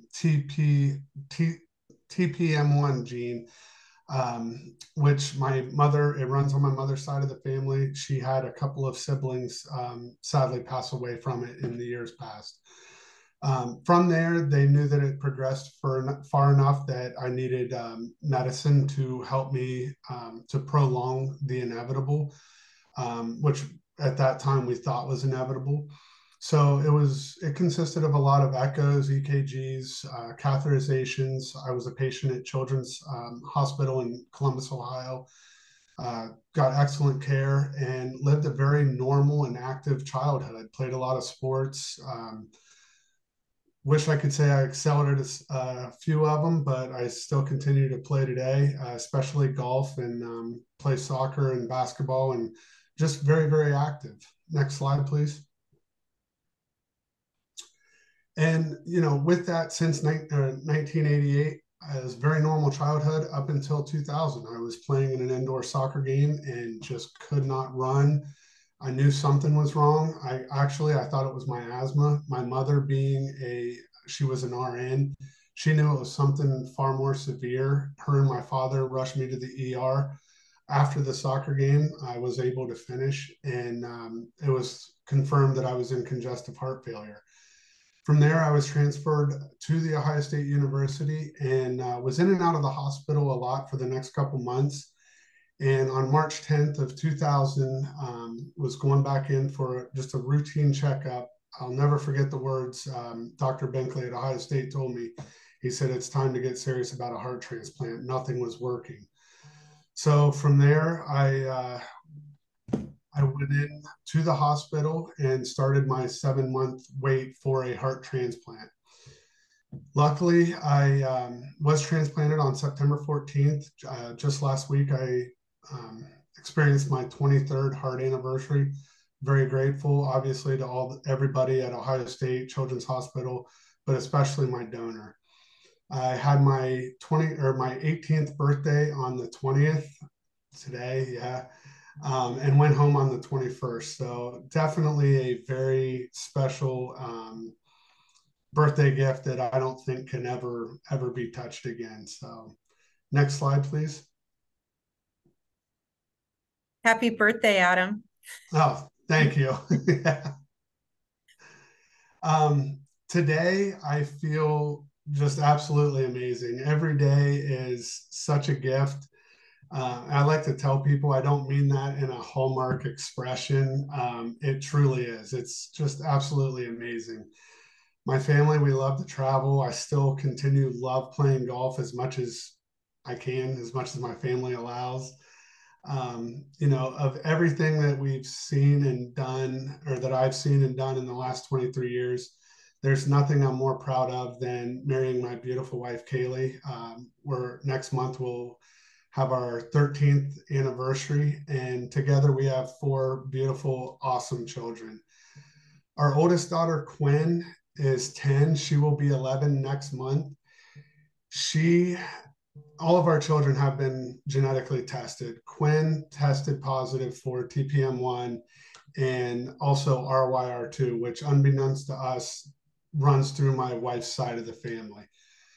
TPM1 gene, which it runs on my mother's side of the family. She had a couple of siblings sadly pass away from it in the years past. From there, they knew that it progressed far enough that I needed medicine to help me to prolong the inevitable, which at that time we thought was inevitable. So it consisted of a lot of echoes, EKGs, catheterizations. I was a patient at Children's Hospital in Columbus, Ohio. Got excellent care and lived a very normal and active childhood. Played a lot of sports. Wish I could say I excelled at a few of them, but I still continue to play today, especially golf and play soccer and basketball, and just very, very active. Next slide, please. And, with that, since 1988, it was a very normal childhood up until 2000. I was playing in an indoor soccer game and just could not run. I knew something was wrong. I thought it was my asthma. My mother she was an RN. She knew it was something far more severe. Her and my father rushed me to the ER. After the soccer game, I was able to finish, and it was confirmed that I was in congestive heart failure. From there, I was transferred to the Ohio State University and was in and out of the hospital a lot for the next couple months. And on March 10th of 2000, was going back in for just a routine checkup. I'll never forget the words Dr. Binkley at Ohio State told me. He said, "It's time to get serious about a heart transplant." Nothing was working. So from there, I went in to the hospital and started my 7-month wait for a heart transplant. Luckily, I was transplanted on September 14th. Just last week, I experienced my 23rd heart anniversary. Very grateful, obviously, to everybody at Ohio State Children's Hospital, but especially my donor. I had my 18th birthday on the 20th today, yeah, and went home on the 21st. So definitely a very special birthday gift that I don't think can ever be touched again. So next slide, please. Happy birthday, Adam. Oh, thank you. Today, I feel just absolutely amazing. Every day is such a gift. I like to tell people, I don't mean that in a Hallmark expression. It truly is. It's just absolutely amazing. My family, we love to travel. I still love playing golf as much as I can, as much as my family allows. Of everything that we've seen and done, or that I've seen and done in the last 23 years, there's nothing I'm more proud of than marrying my beautiful wife, Kaylee. Where next month we'll have our 13th anniversary, and together we have 4 beautiful, awesome children. Our oldest daughter, Quinn, is 10. She will be 11 next month. All of our children have been genetically tested. Quinn tested positive for TPM1 and also RYR2, which, unbeknownst to us, runs through my wife's side of the family.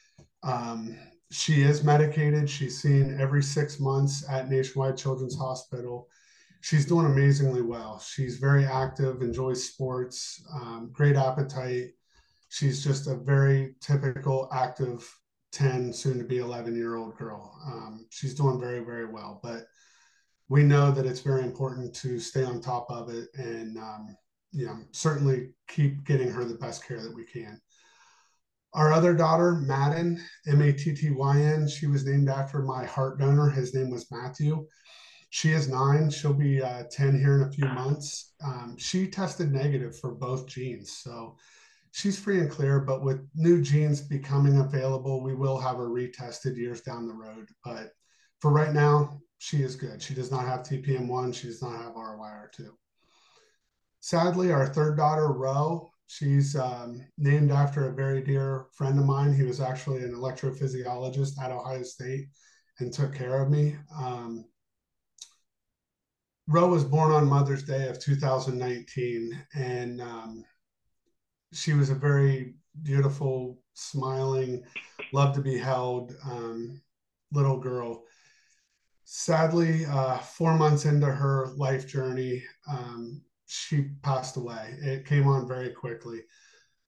She is medicated. She's seen every 6 months at Nationwide Children's Hospital. She's doing amazingly well. She's very active, enjoys sports, great appetite. She's just a very typical active 10, soon to be 11-year-old girl. She's doing very, very well, but we know that it's very important to stay on top of it and certainly keep getting her the best care that we can. Our other daughter, Madden, Mattyn, she was named after my heart donor. His name was Matthew. She is 9. She'll be 10 here in a few months. She tested negative for both genes, so she's free and clear, but with new genes becoming available, we will have her retested years down the road. But for right now, she is good. She does not have TPM1. She does not have RYR2. Sadly, our third daughter, Ro, she's named after a very dear friend of mine. He was actually an electrophysiologist at Ohio State and took care of me. Ro was born on Mother's Day of 2019, and she was a very beautiful, smiling, love to be held little girl. Sadly, 4 months into her life journey, she passed away. It came on very quickly.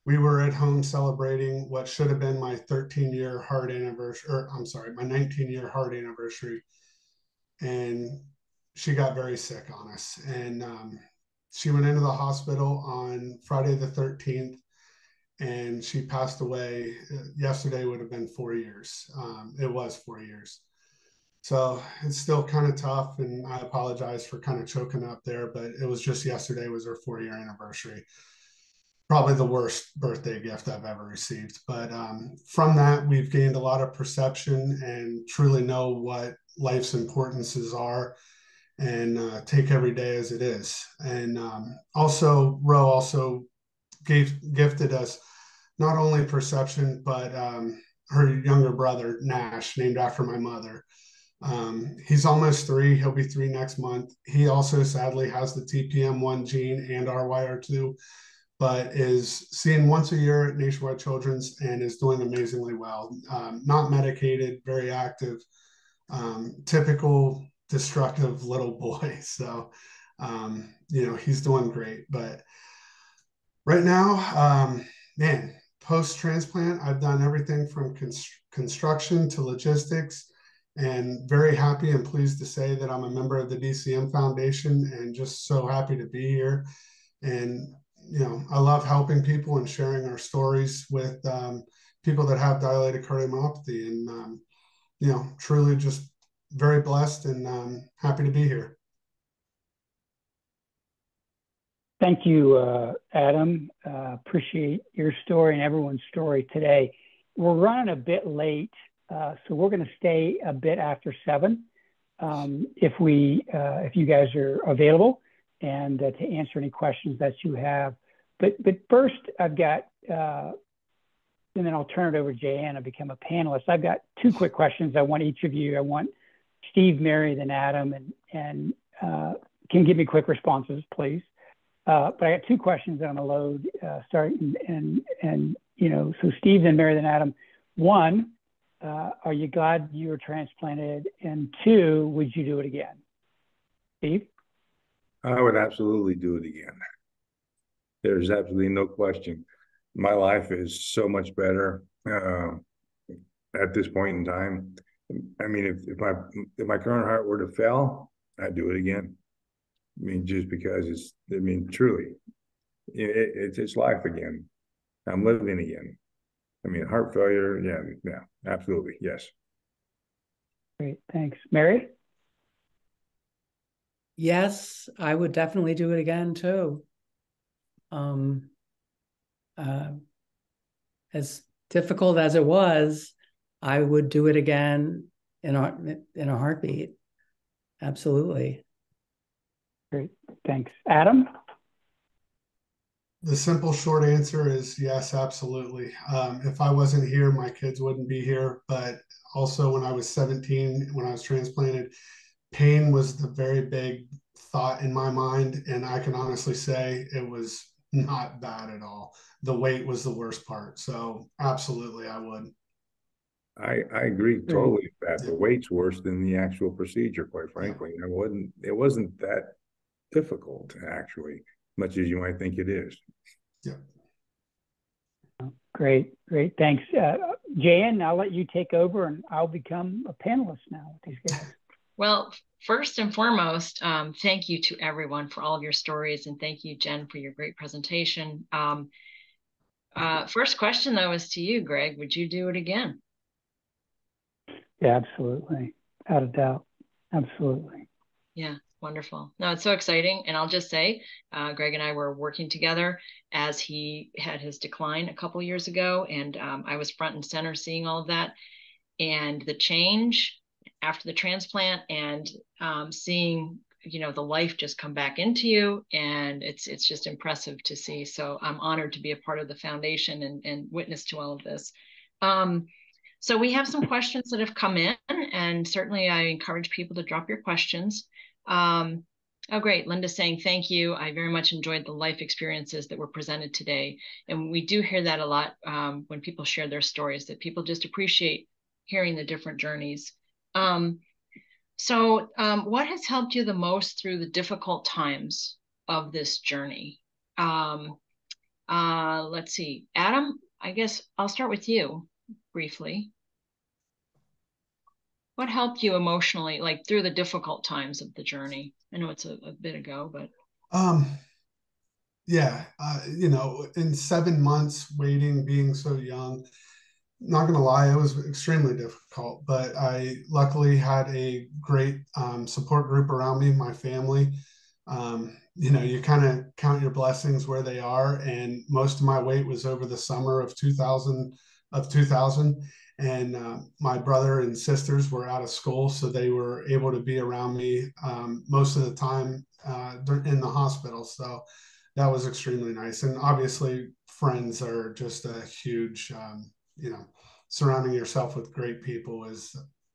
we were at home celebrating what should have been my 13-year heart anniversary, or I'm sorry, my 19-year heart anniversary. And she got very sick on us. And she went into the hospital on Friday the 13th, and she passed away. Yesterday would have been 4 years. It was 4 years. So it's still kind of tough, and I apologize for kind of choking up there, but it was just yesterday was her 4-year anniversary. Probably the worst birthday gift I've ever received. But from that, we've gained a lot of perception and truly know what life's importances are, and take every day as it is. And also, Ro also gifted us not only perception, but her younger brother, Nash, named after my mother. He's almost 3. He'll be 3 next month. He also sadly has the TPM1 gene and RYR2, but is seen once a year at Nationwide Children's and is doing amazingly well. Not medicated, very active, typical destructive little boy. So, he's doing great. But right now, man, post-transplant, I've done everything from construction to logistics, and very happy and pleased to say that I'm a member of the DCM Foundation, and just so happy to be here. And, I love helping people and sharing our stories with people that have dilated cardiomyopathy, and, truly just very blessed and happy to be here. Thank you, Adam. Appreciate your story and everyone's story today. We're running a bit late, so we're going to stay a bit after 7 if you guys are available, and to answer any questions that you have. But first, I've got, and then I'll turn it over to Jan and become a panelist. I've got 2 quick questions. I want each of you. I want Steve, Mary, then Adam, and can give me quick responses, please. But I got 2 questions that I'm going to load, starting, and so Steve, then Mary, then Adam. 1, are you glad you were transplanted? And 2, would you do it again? Steve? I would absolutely do it again. There's absolutely no question. My life is so much better at this point in time. I mean, if my current heart were to fail, I'd do it again. I mean, just because truly, it's life again. I'm living again. I mean, heart failure, yeah, absolutely, yes. Great, thanks. Mary? Yes, I would definitely do it again too. As difficult as it was, I would do it again in a heartbeat. Absolutely. Great, thanks. Adam? The simple short answer is yes, absolutely. If I wasn't here, my kids wouldn't be here. But also, when I was 17, when I was transplanted, pain was the very big thought in my mind. And I can honestly say it was not bad at all. The weight was the worst part. So absolutely, I would. I agree totally with that. The weight's worse than the actual procedure, quite frankly. It wasn't that difficult, actually, much as you might think it is. Yeah. Great, thanks. Jan, I'll let you take over, and I'll become a panelist now with these guys. Well, first and foremost, thank you to everyone for all of your stories, and thank you, Jen, for your great presentation. First question, though, is to you, Greg. Would you do it again? Yeah, absolutely. Without a doubt. Absolutely. Yeah, wonderful. No, it's so exciting. And I'll just say, Greg and I were working together as he had his decline a couple years ago. And I was front and center seeing all of that. And the change after the transplant, and seeing, the life just come back into you. And it's just impressive to see. So I'm honored to be a part of the foundation and witness to all of this. So we have some questions that have come in, and certainly I encourage people to drop your questions. Oh, great. Linda's saying, thank you. I very much enjoyed the life experiences that were presented today. And we do hear that a lot when people share their stories, that people just appreciate hearing the different journeys. So what has helped you the most through the difficult times of this journey? Let's see, Adam, I guess I'll start with you briefly. What helped you emotionally, like through the difficult times of the journey? I know it's a bit ago, but. Yeah, in 7 months waiting, being so young, not gonna lie, it was extremely difficult, but I luckily had a great support group around me, my family. You kind of count your blessings where they are, and most of my wait was over the summer of 2000, and my brother and sisters were out of school, so they were able to be around me most of the time in the hospital. So that was extremely nice, and obviously friends are just a huge surrounding yourself with great people is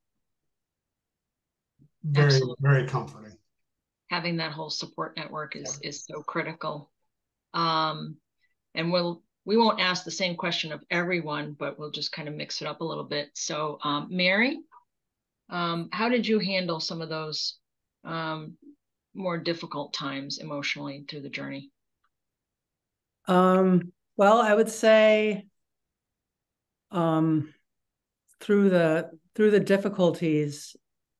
very, Absolutely. very comforting. Having that whole support network is so critical. And we won't ask the same question of everyone, but we'll just kind of mix it up a little bit. So Mary, how did you handle some of those more difficult times emotionally through the journey? Well, I would say through the difficulties,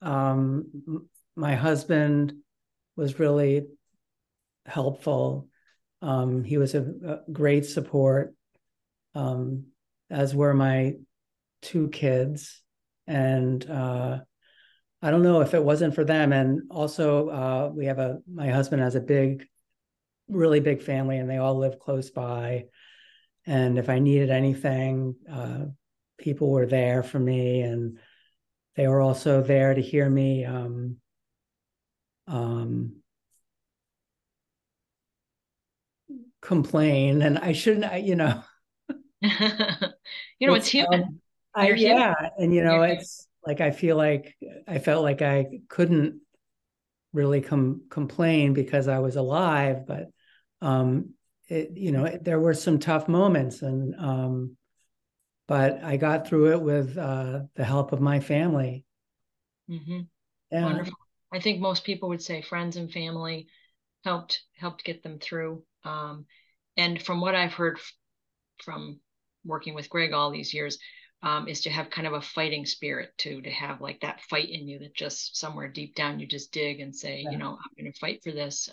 my husband was really helpful. He was a great support, as were my two kids. And I don't know if it wasn't for them. And also, my husband has a really big family, and they all live close by. And if I needed anything, people were there for me, and they were also there to hear me complain. And I shouldn't, It's human. Yeah. And, You're it's like, I felt like I couldn't really complain because I was alive, but there were some tough moments, and but I got through it with the help of my family. Mm-hmm. Yeah. Wonderful. I think most people would say friends and family helped get them through. And from what I've heard from working with Greg all these years, is to have kind of a fighting spirit too, to have like that fight in you that just somewhere deep down you just dig and say, Yeah. I'm going to fight for this.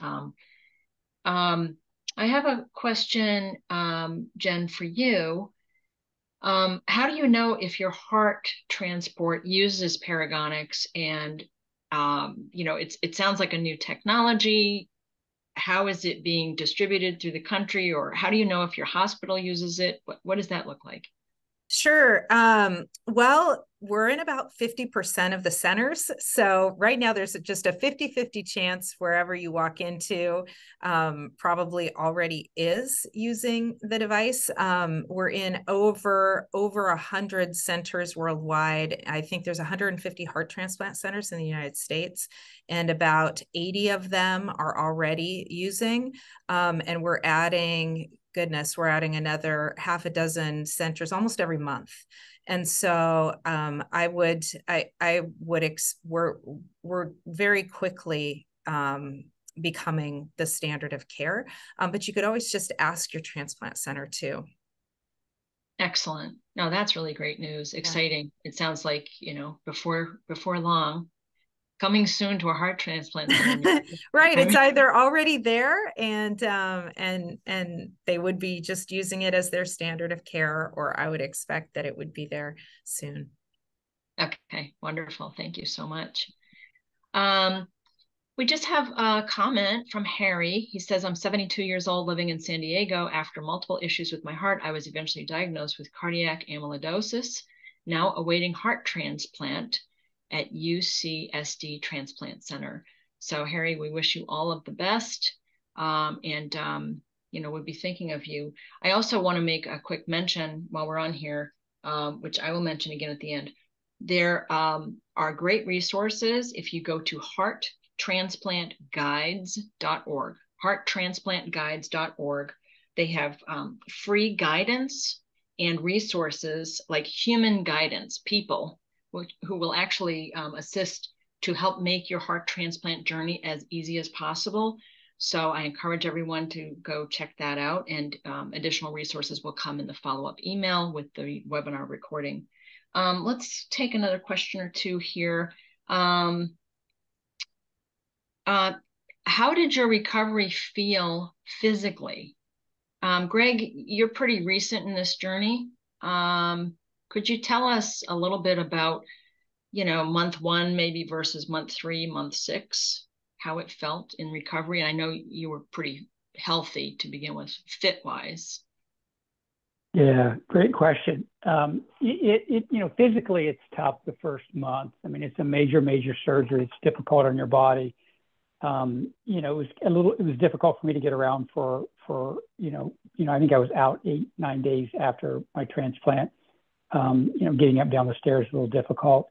I have a question, Jen, for you. How do you know if your heart transport uses Paragonics? And it sounds like a new technology. How is it being distributed through the country, or how do you know if your hospital uses it? What does that look like? Sure. Well, we're in about 50% of the centers. So right now there's just a 50-50 chance wherever you walk into probably already is using the device. We're in over 100 centers worldwide. I think there's 150 heart transplant centers in the United States, and about 80 of them are already using. And we're adding another half a dozen centers almost every month. And so we're very quickly becoming the standard of care. But you could always just ask your transplant center too. Excellent. No, that's really great news. Exciting. Yeah. It sounds like, before long, coming soon to a heart transplant center. Right. It's either already there and they would be just using it as their standard of care, or I would expect that it would be there soon. Okay, wonderful. Thank you so much. We just have a comment from Harry. He says, I'm 72 years old, living in San Diego. After multiple issues with my heart, I was eventually diagnosed with cardiac amyloidosis, now awaiting heart transplant at UCSD Transplant Center. So Harry, we wish you all of the best, and we'll be thinking of you. I also want to make a quick mention while we're on here, which I will mention again at the end. There are great resources if you go to hearttransplantguides.org, hearttransplantguides.org. They have free guidance and resources like human guidance, people who will actually assist to help make your heart transplant journey as easy as possible. So I encourage everyone to go check that out, and additional resources will come in the follow-up email with the webinar recording. Let's take another question or two here. How did your recovery feel physically? Greg, you're pretty recent in this journey. Could you tell us a little bit about, month 1 maybe versus month 3, month 6, how it felt in recovery? And I know you were pretty healthy to begin with, fit-wise. Yeah, great question. Physically it's tough the first month. I mean, it's a major surgery. It's difficult on your body. It was difficult for me to get around for I think I was out 8-9 days after my transplant. Getting up down the stairs was a little difficult.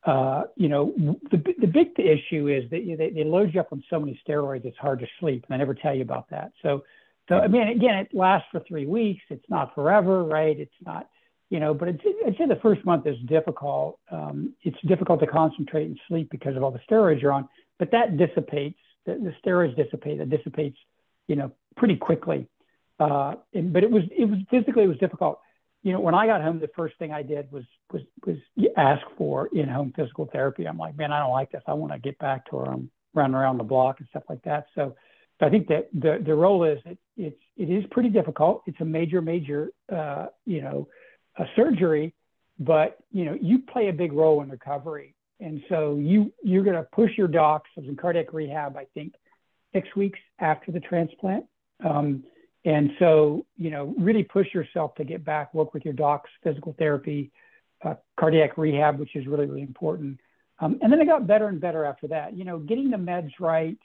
The big issue is that they load you up on so many steroids, it's hard to sleep, and I never tell you about that. So I mean, again, it lasts for 3 weeks. It's not forever, right? It's not, but I'd say the first month is difficult. It's difficult to concentrate and sleep because of all the steroids you're on, but that dissipates. The steroids dissipate. It dissipates, pretty quickly. But it was physically, it was difficult. When I got home, the first thing I did was ask for in-home physical therapy. I'm like, man, I don't like this. I want to get back to where I'm running around the block and stuff like that. So I think that the role is it is pretty difficult. It's a major a surgery, but you play a big role in recovery. And so you're going to push your docs. I was in cardiac rehab, I think 6 weeks after the transplant. And so, really push yourself to get back, work with your docs, physical therapy, cardiac rehab, which is really, really important. And then it got better and better after that, getting the meds right,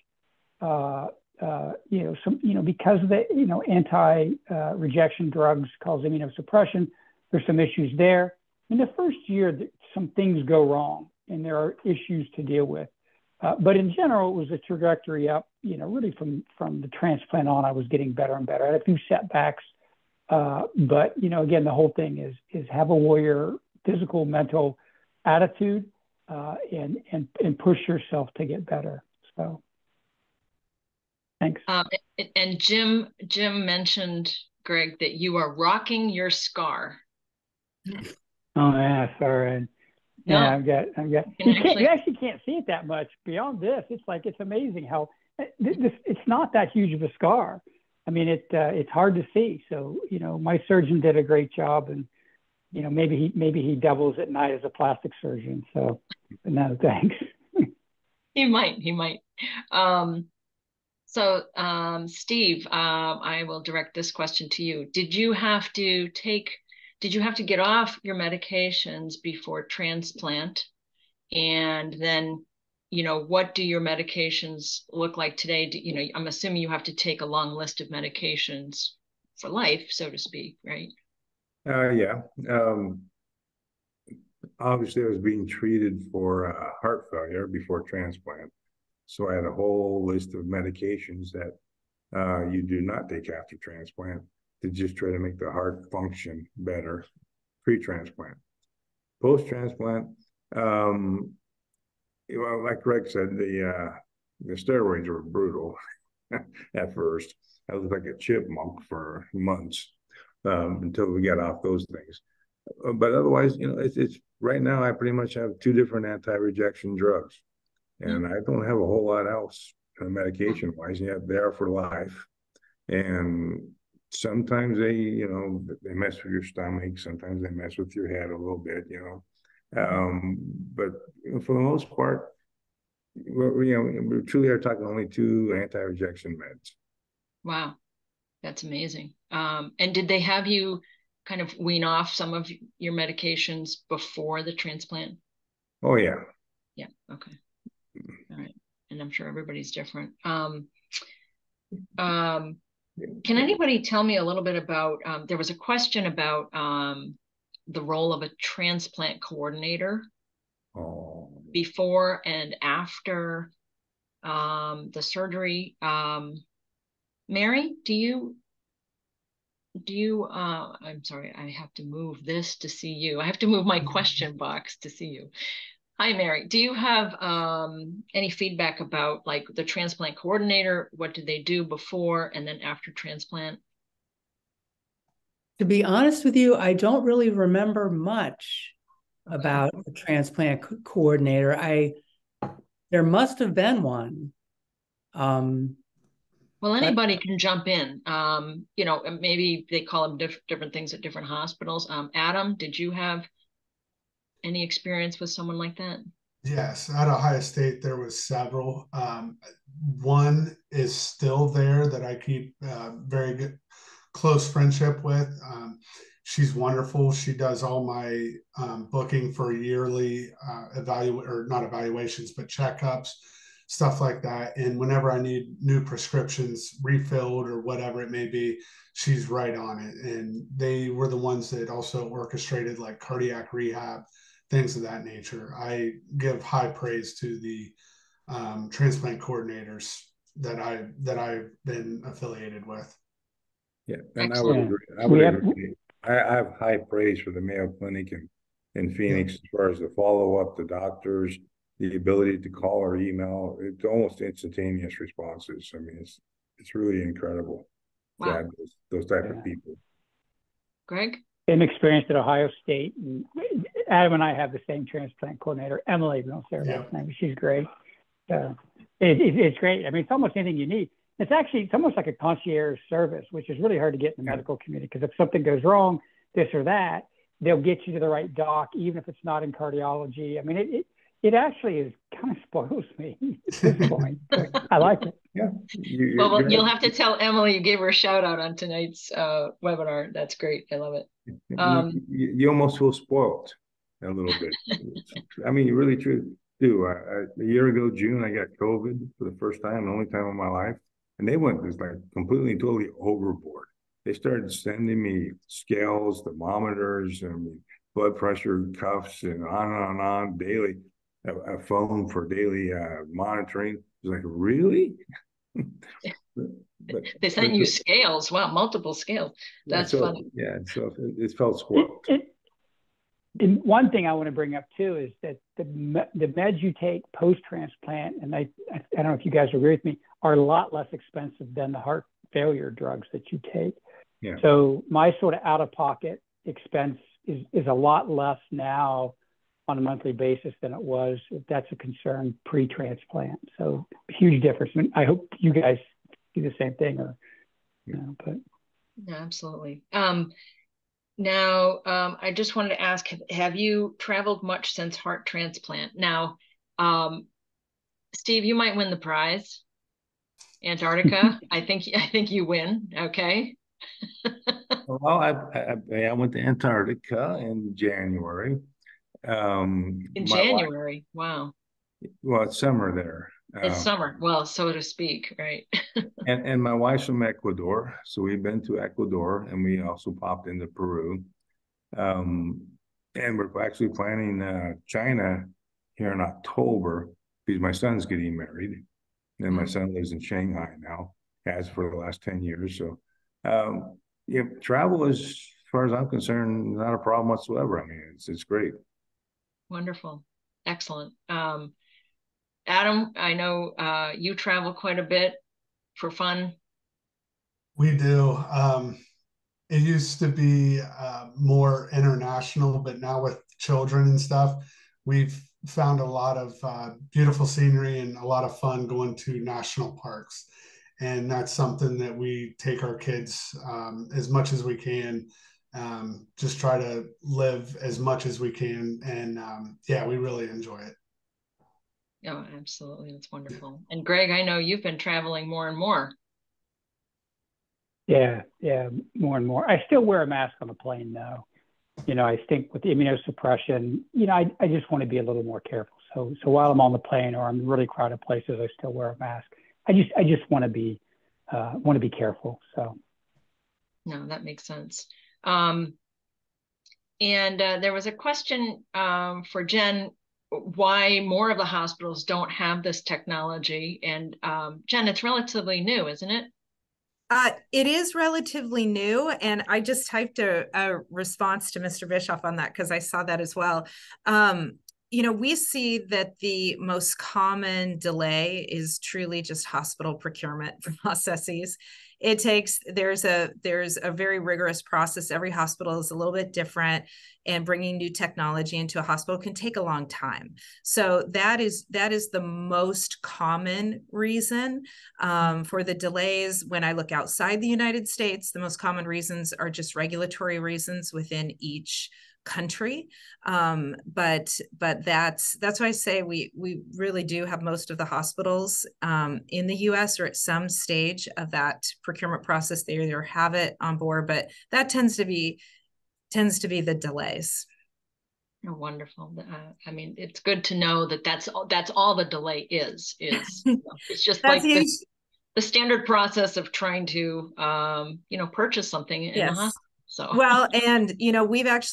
because of the, anti-rejection drugs cause immunosuppression, there's some issues there. In the first year, some things go wrong and there are issues to deal with. But in general, it was a trajectory up, really from the transplant on, I was getting better and better. I had a few setbacks, but, again, the whole thing is have a warrior, physical, mental attitude, and push yourself to get better. So thanks. And Jim mentioned, Greg, that you are rocking your scar. Oh yeah, sorry. No. Yeah, I've got. You actually can't see it that much beyond this. It's amazing how it's not that huge of a scar. I mean, it's hard to see. So my surgeon did a great job, and maybe he doubles at night as a plastic surgeon. So no, thanks. He might. So Steve, I will direct this question to you. Did you have to get off your medications before transplant? And then, what do your medications look like today? I'm assuming you have to take a long list of medications for life, so to speak, right? Yeah. Obviously, I was being treated for heart failure before transplant. So I had a whole list of medications that you do not take after transplant to just try to make the heart function better pre-transplant. Post-transplant, like Greg said, the steroids were brutal at first. I looked like a chipmunk for months until we got off those things. But otherwise, it's right now I pretty much have 2 different anti-rejection drugs, and I don't have a whole lot else medication-wise. Yet they are for life, and sometimes they mess with your stomach. Sometimes they mess with your head a little bit, but for the most part, we truly are talking only 2 anti-rejection meds. Wow, that's amazing. And did they have you kind of wean off some of your medications before the transplant? Oh yeah. Yeah. Okay. All right. And I'm sure everybody's different. Can anybody tell me a little bit about, there was a question about the role of a transplant coordinator before and after the surgery. Mary, do you, I'm sorry, I have to move this to see you. I have to move my question box to see you. Hi, Mary. Do you have any feedback about like the transplant coordinator? What did they do before and then after transplant? To be honest with you, I don't really remember much about a transplant coordinator. There must have been one. Well, But anybody can jump in. You know, and maybe they call them different things at different hospitals. Adam, did you have any experience with someone like that? Yes, at Ohio State there was several. One is still there that I keep very good, close friendship with. She's wonderful. She does all my booking for yearly or not evaluations, but checkups, stuff like that. And whenever I need new prescriptions refilled or whatever it may be, she's right on it. And they were the ones that also orchestrated like cardiac rehab, things of that nature. I give high praise to the transplant coordinators that I've been affiliated with. Yeah, and I would Excellent. Yeah. agree. I would agree. I have high praise for the Mayo Clinic in Phoenix as far as the follow-up, the doctors, the ability to call or email. It's almost instantaneous responses. I mean, it's really incredible to Wow. have those type of people. Greg? Same experience at Ohio State. And Adam and I have the same transplant coordinator, Emily. We don't say her last name, but she's great. It's great. I mean, it's almost anything you need. It's almost like a concierge service, which is really hard to get in the medical community, because if something goes wrong, this or that, they'll get you to the right doc, even if it's not in cardiology. I mean, it actually is kind of spoils me at this point. I like it. Yeah. Well, you'll have to tell Emily you gave her a shout out on tonight's webinar. That's great. I love it. You almost feel spoiled a little bit. I mean, you really do. A year ago, June, I got COVID for the first time, the only time in my life. And they went just like completely and totally overboard. They started sending me scales, thermometers, and blood pressure cuffs, and on daily. A phone for daily monitoring. It's like, really? But they sent you scales. Wow, multiple scales. That's funny. Yeah, so it felt spoiled. And one thing I want to bring up too is that the meds you take post-transplant, and I don't know if you guys agree with me, are a lot less expensive than the heart failure drugs that you take. Yeah. So my sort of out-of-pocket expense is a lot less now on a monthly basis than it was, if that's a concern, pre-transplant. So huge difference. I mean, I hope you guys do the same thing, or but yeah, absolutely. Now, I just wanted to ask, have you traveled much since heart transplant? Now, Steve, you might win the prize. Antarctica. I think you win. Okay. Well, I went to Antarctica in January. In January. Wow. Well, it's summer there. It's summer. Well, so to speak, right? And my wife's from Ecuador, so we've been to Ecuador, and we also popped into Peru. And we're actually planning China here in October, because my son's getting married, and my son lives in Shanghai now, has for the last 10 years. So, yeah, travel is, as far as I'm concerned, not a problem whatsoever. I mean, it's great. Wonderful. Excellent. Adam, I know you travel quite a bit for fun. We do. It used to be more international, but now with children and stuff, we've found a lot of beautiful scenery and a lot of fun going to national parks. And that's something that we take our kids as much as we can, just try to live as much as we can. And yeah, we really enjoy it. Oh, absolutely. That's wonderful. And Greg, I know you've been traveling more and more. Yeah, more and more. I still wear a mask on the plane, though. I think with the immunosuppression, I just want to be a little more careful. So while I'm on the plane or I'm in really crowded places, I still wear a mask. I just want to be careful. So. No, that makes sense. And there was a question for Jen, why more of the hospitals don't have this technology. And Jen, it's relatively new, isn't it? It is relatively new, and I just typed a response to Mr. Bischoff on that because I saw that as well. we see that the most common delay is truly just hospital procurement processes. There's a very rigorous process. Every hospital is a little bit different, and bringing new technology into a hospital can take a long time. So that is the most common reason for the delays. When I look outside the United States, the most common reasons are just regulatory reasons within each country. But that's why I say we really do have most of the hospitals in the US or at some stage of that procurement process. They either have it on board, but that tends to be the delays. Oh, wonderful. I mean, it's good to know that that's all the delay is it's just like the standard process of trying to purchase something in a hospital. So well, and we have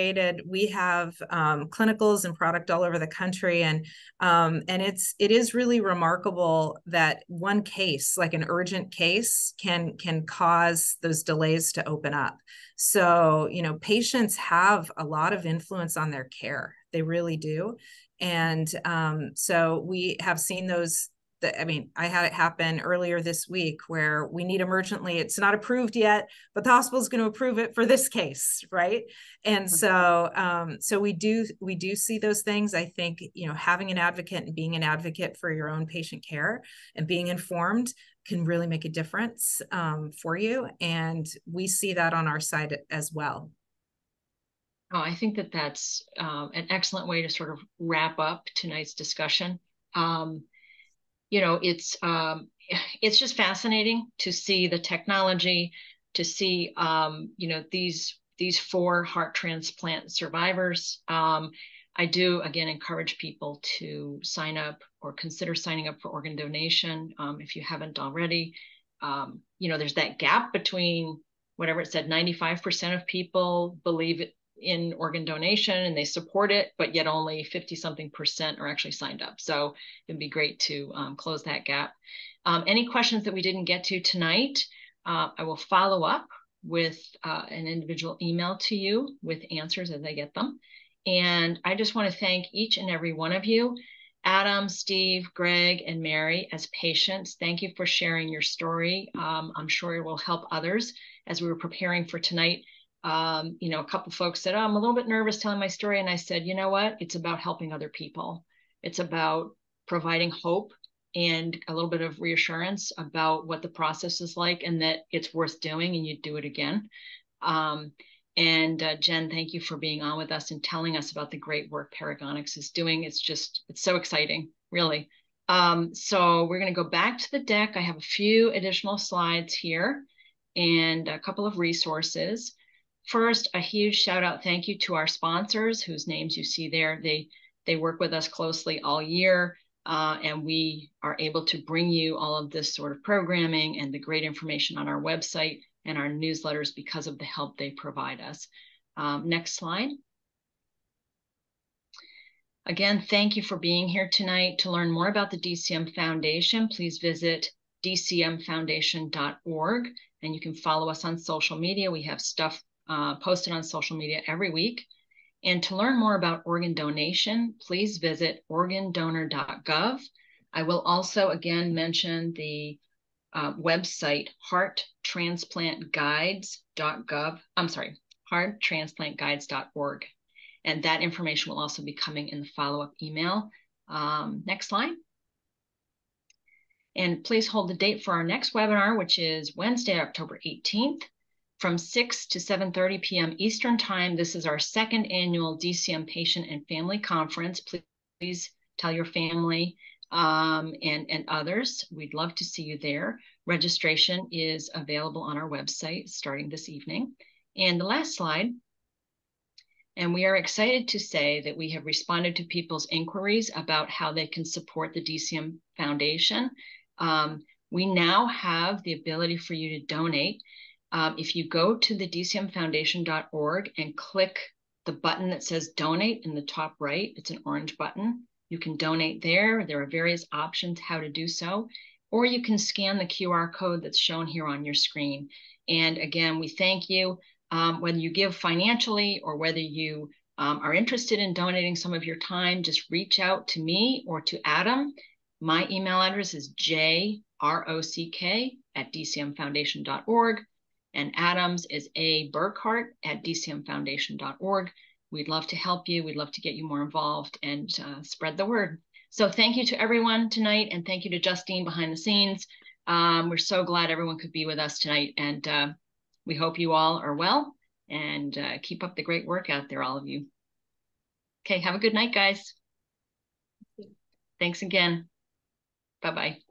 clinicals and product all over the country, and it is really remarkable that one case, like an urgent case, can cause those delays to open up. So patients have a lot of influence on their care. They really do, and so we have seen those. I had it happen earlier this week where we need emergently, it's not approved yet, but the hospital is going to approve it for this case, right? And so we do see those things. I think, having an advocate and being an advocate for your own patient care and being informed can really make a difference for you. And we see that on our side as well. Oh, I think that's an excellent way to sort of wrap up tonight's discussion. It's just fascinating to see the technology, to see, these 4 heart transplant survivors. I do, again, encourage people to sign up or consider signing up for organ donation if you haven't already. There's that gap between whatever it said, 95% of people believe in organ donation and they support it, but yet only 50-something% are actually signed up. So it'd be great to close that gap. Any questions that we didn't get to tonight, I will follow up with an individual email to you with answers as I get them. And I just want to thank each and every one of you, Adam, Steve, Greg, and Mary, as patients. Thank you for sharing your story. I'm sure it will help others. As we were preparing for tonight, a couple folks said, I'm a little bit nervous telling my story. And I said, you know what? It's about helping other people. It's about providing hope and a little bit of reassurance about what the process is like and that it's worth doing and you'd do it again. Jen, thank you for being on with us and telling us about the great work Paragonix is doing. It's so exciting, really. So we're going to go back to the deck. I have a few additional slides here and a couple of resources. First, a huge shout out, thank you to our sponsors whose names you see there. They work with us closely all year, and we are able to bring you all of this sort of programming and the great information on our website and our newsletters because of the help they provide us. Next slide. Again, thank you for being here tonight. To learn more about the DCM Foundation, please visit dcmfoundation.org, and you can follow us on social media. We have stuff posted on social media every week. And to learn more about organ donation, please visit organdonor.gov. I will also again mention the website hearttransplantguides.org. And that information will also be coming in the follow-up email. Next slide. And please hold the date for our next webinar, which is Wednesday, October 18th. From 6 to 7:30 p.m. Eastern Time. This is our second annual DCM Patient and Family Conference. Please tell your family and others. We'd love to see you there. Registration is available on our website starting this evening. And the last slide. And we are excited to say that we have responded to people's inquiries about how they can support the DCM Foundation. We now have the ability for you to donate. If you go to the dcmfoundation.org and click the button that says donate in the top right, it's an orange button. You can donate there. There are various options how to do so, or you can scan the QR code that's shown here on your screen. And again, we thank you, whether you give financially or whether you are interested in donating some of your time, just reach out to me or to Adam. My email address is jrock@dcmfoundation.org, and Adam's is aburkhart@dcmfoundation.org. We'd love to help you. We'd love to get you more involved and spread the word. So thank you to everyone tonight, and thank you to Justine behind the scenes. We're so glad everyone could be with us tonight, and we hope you all are well, and keep up the great work out there, all of you. Okay, have a good night, guys. Thanks again. Bye-bye.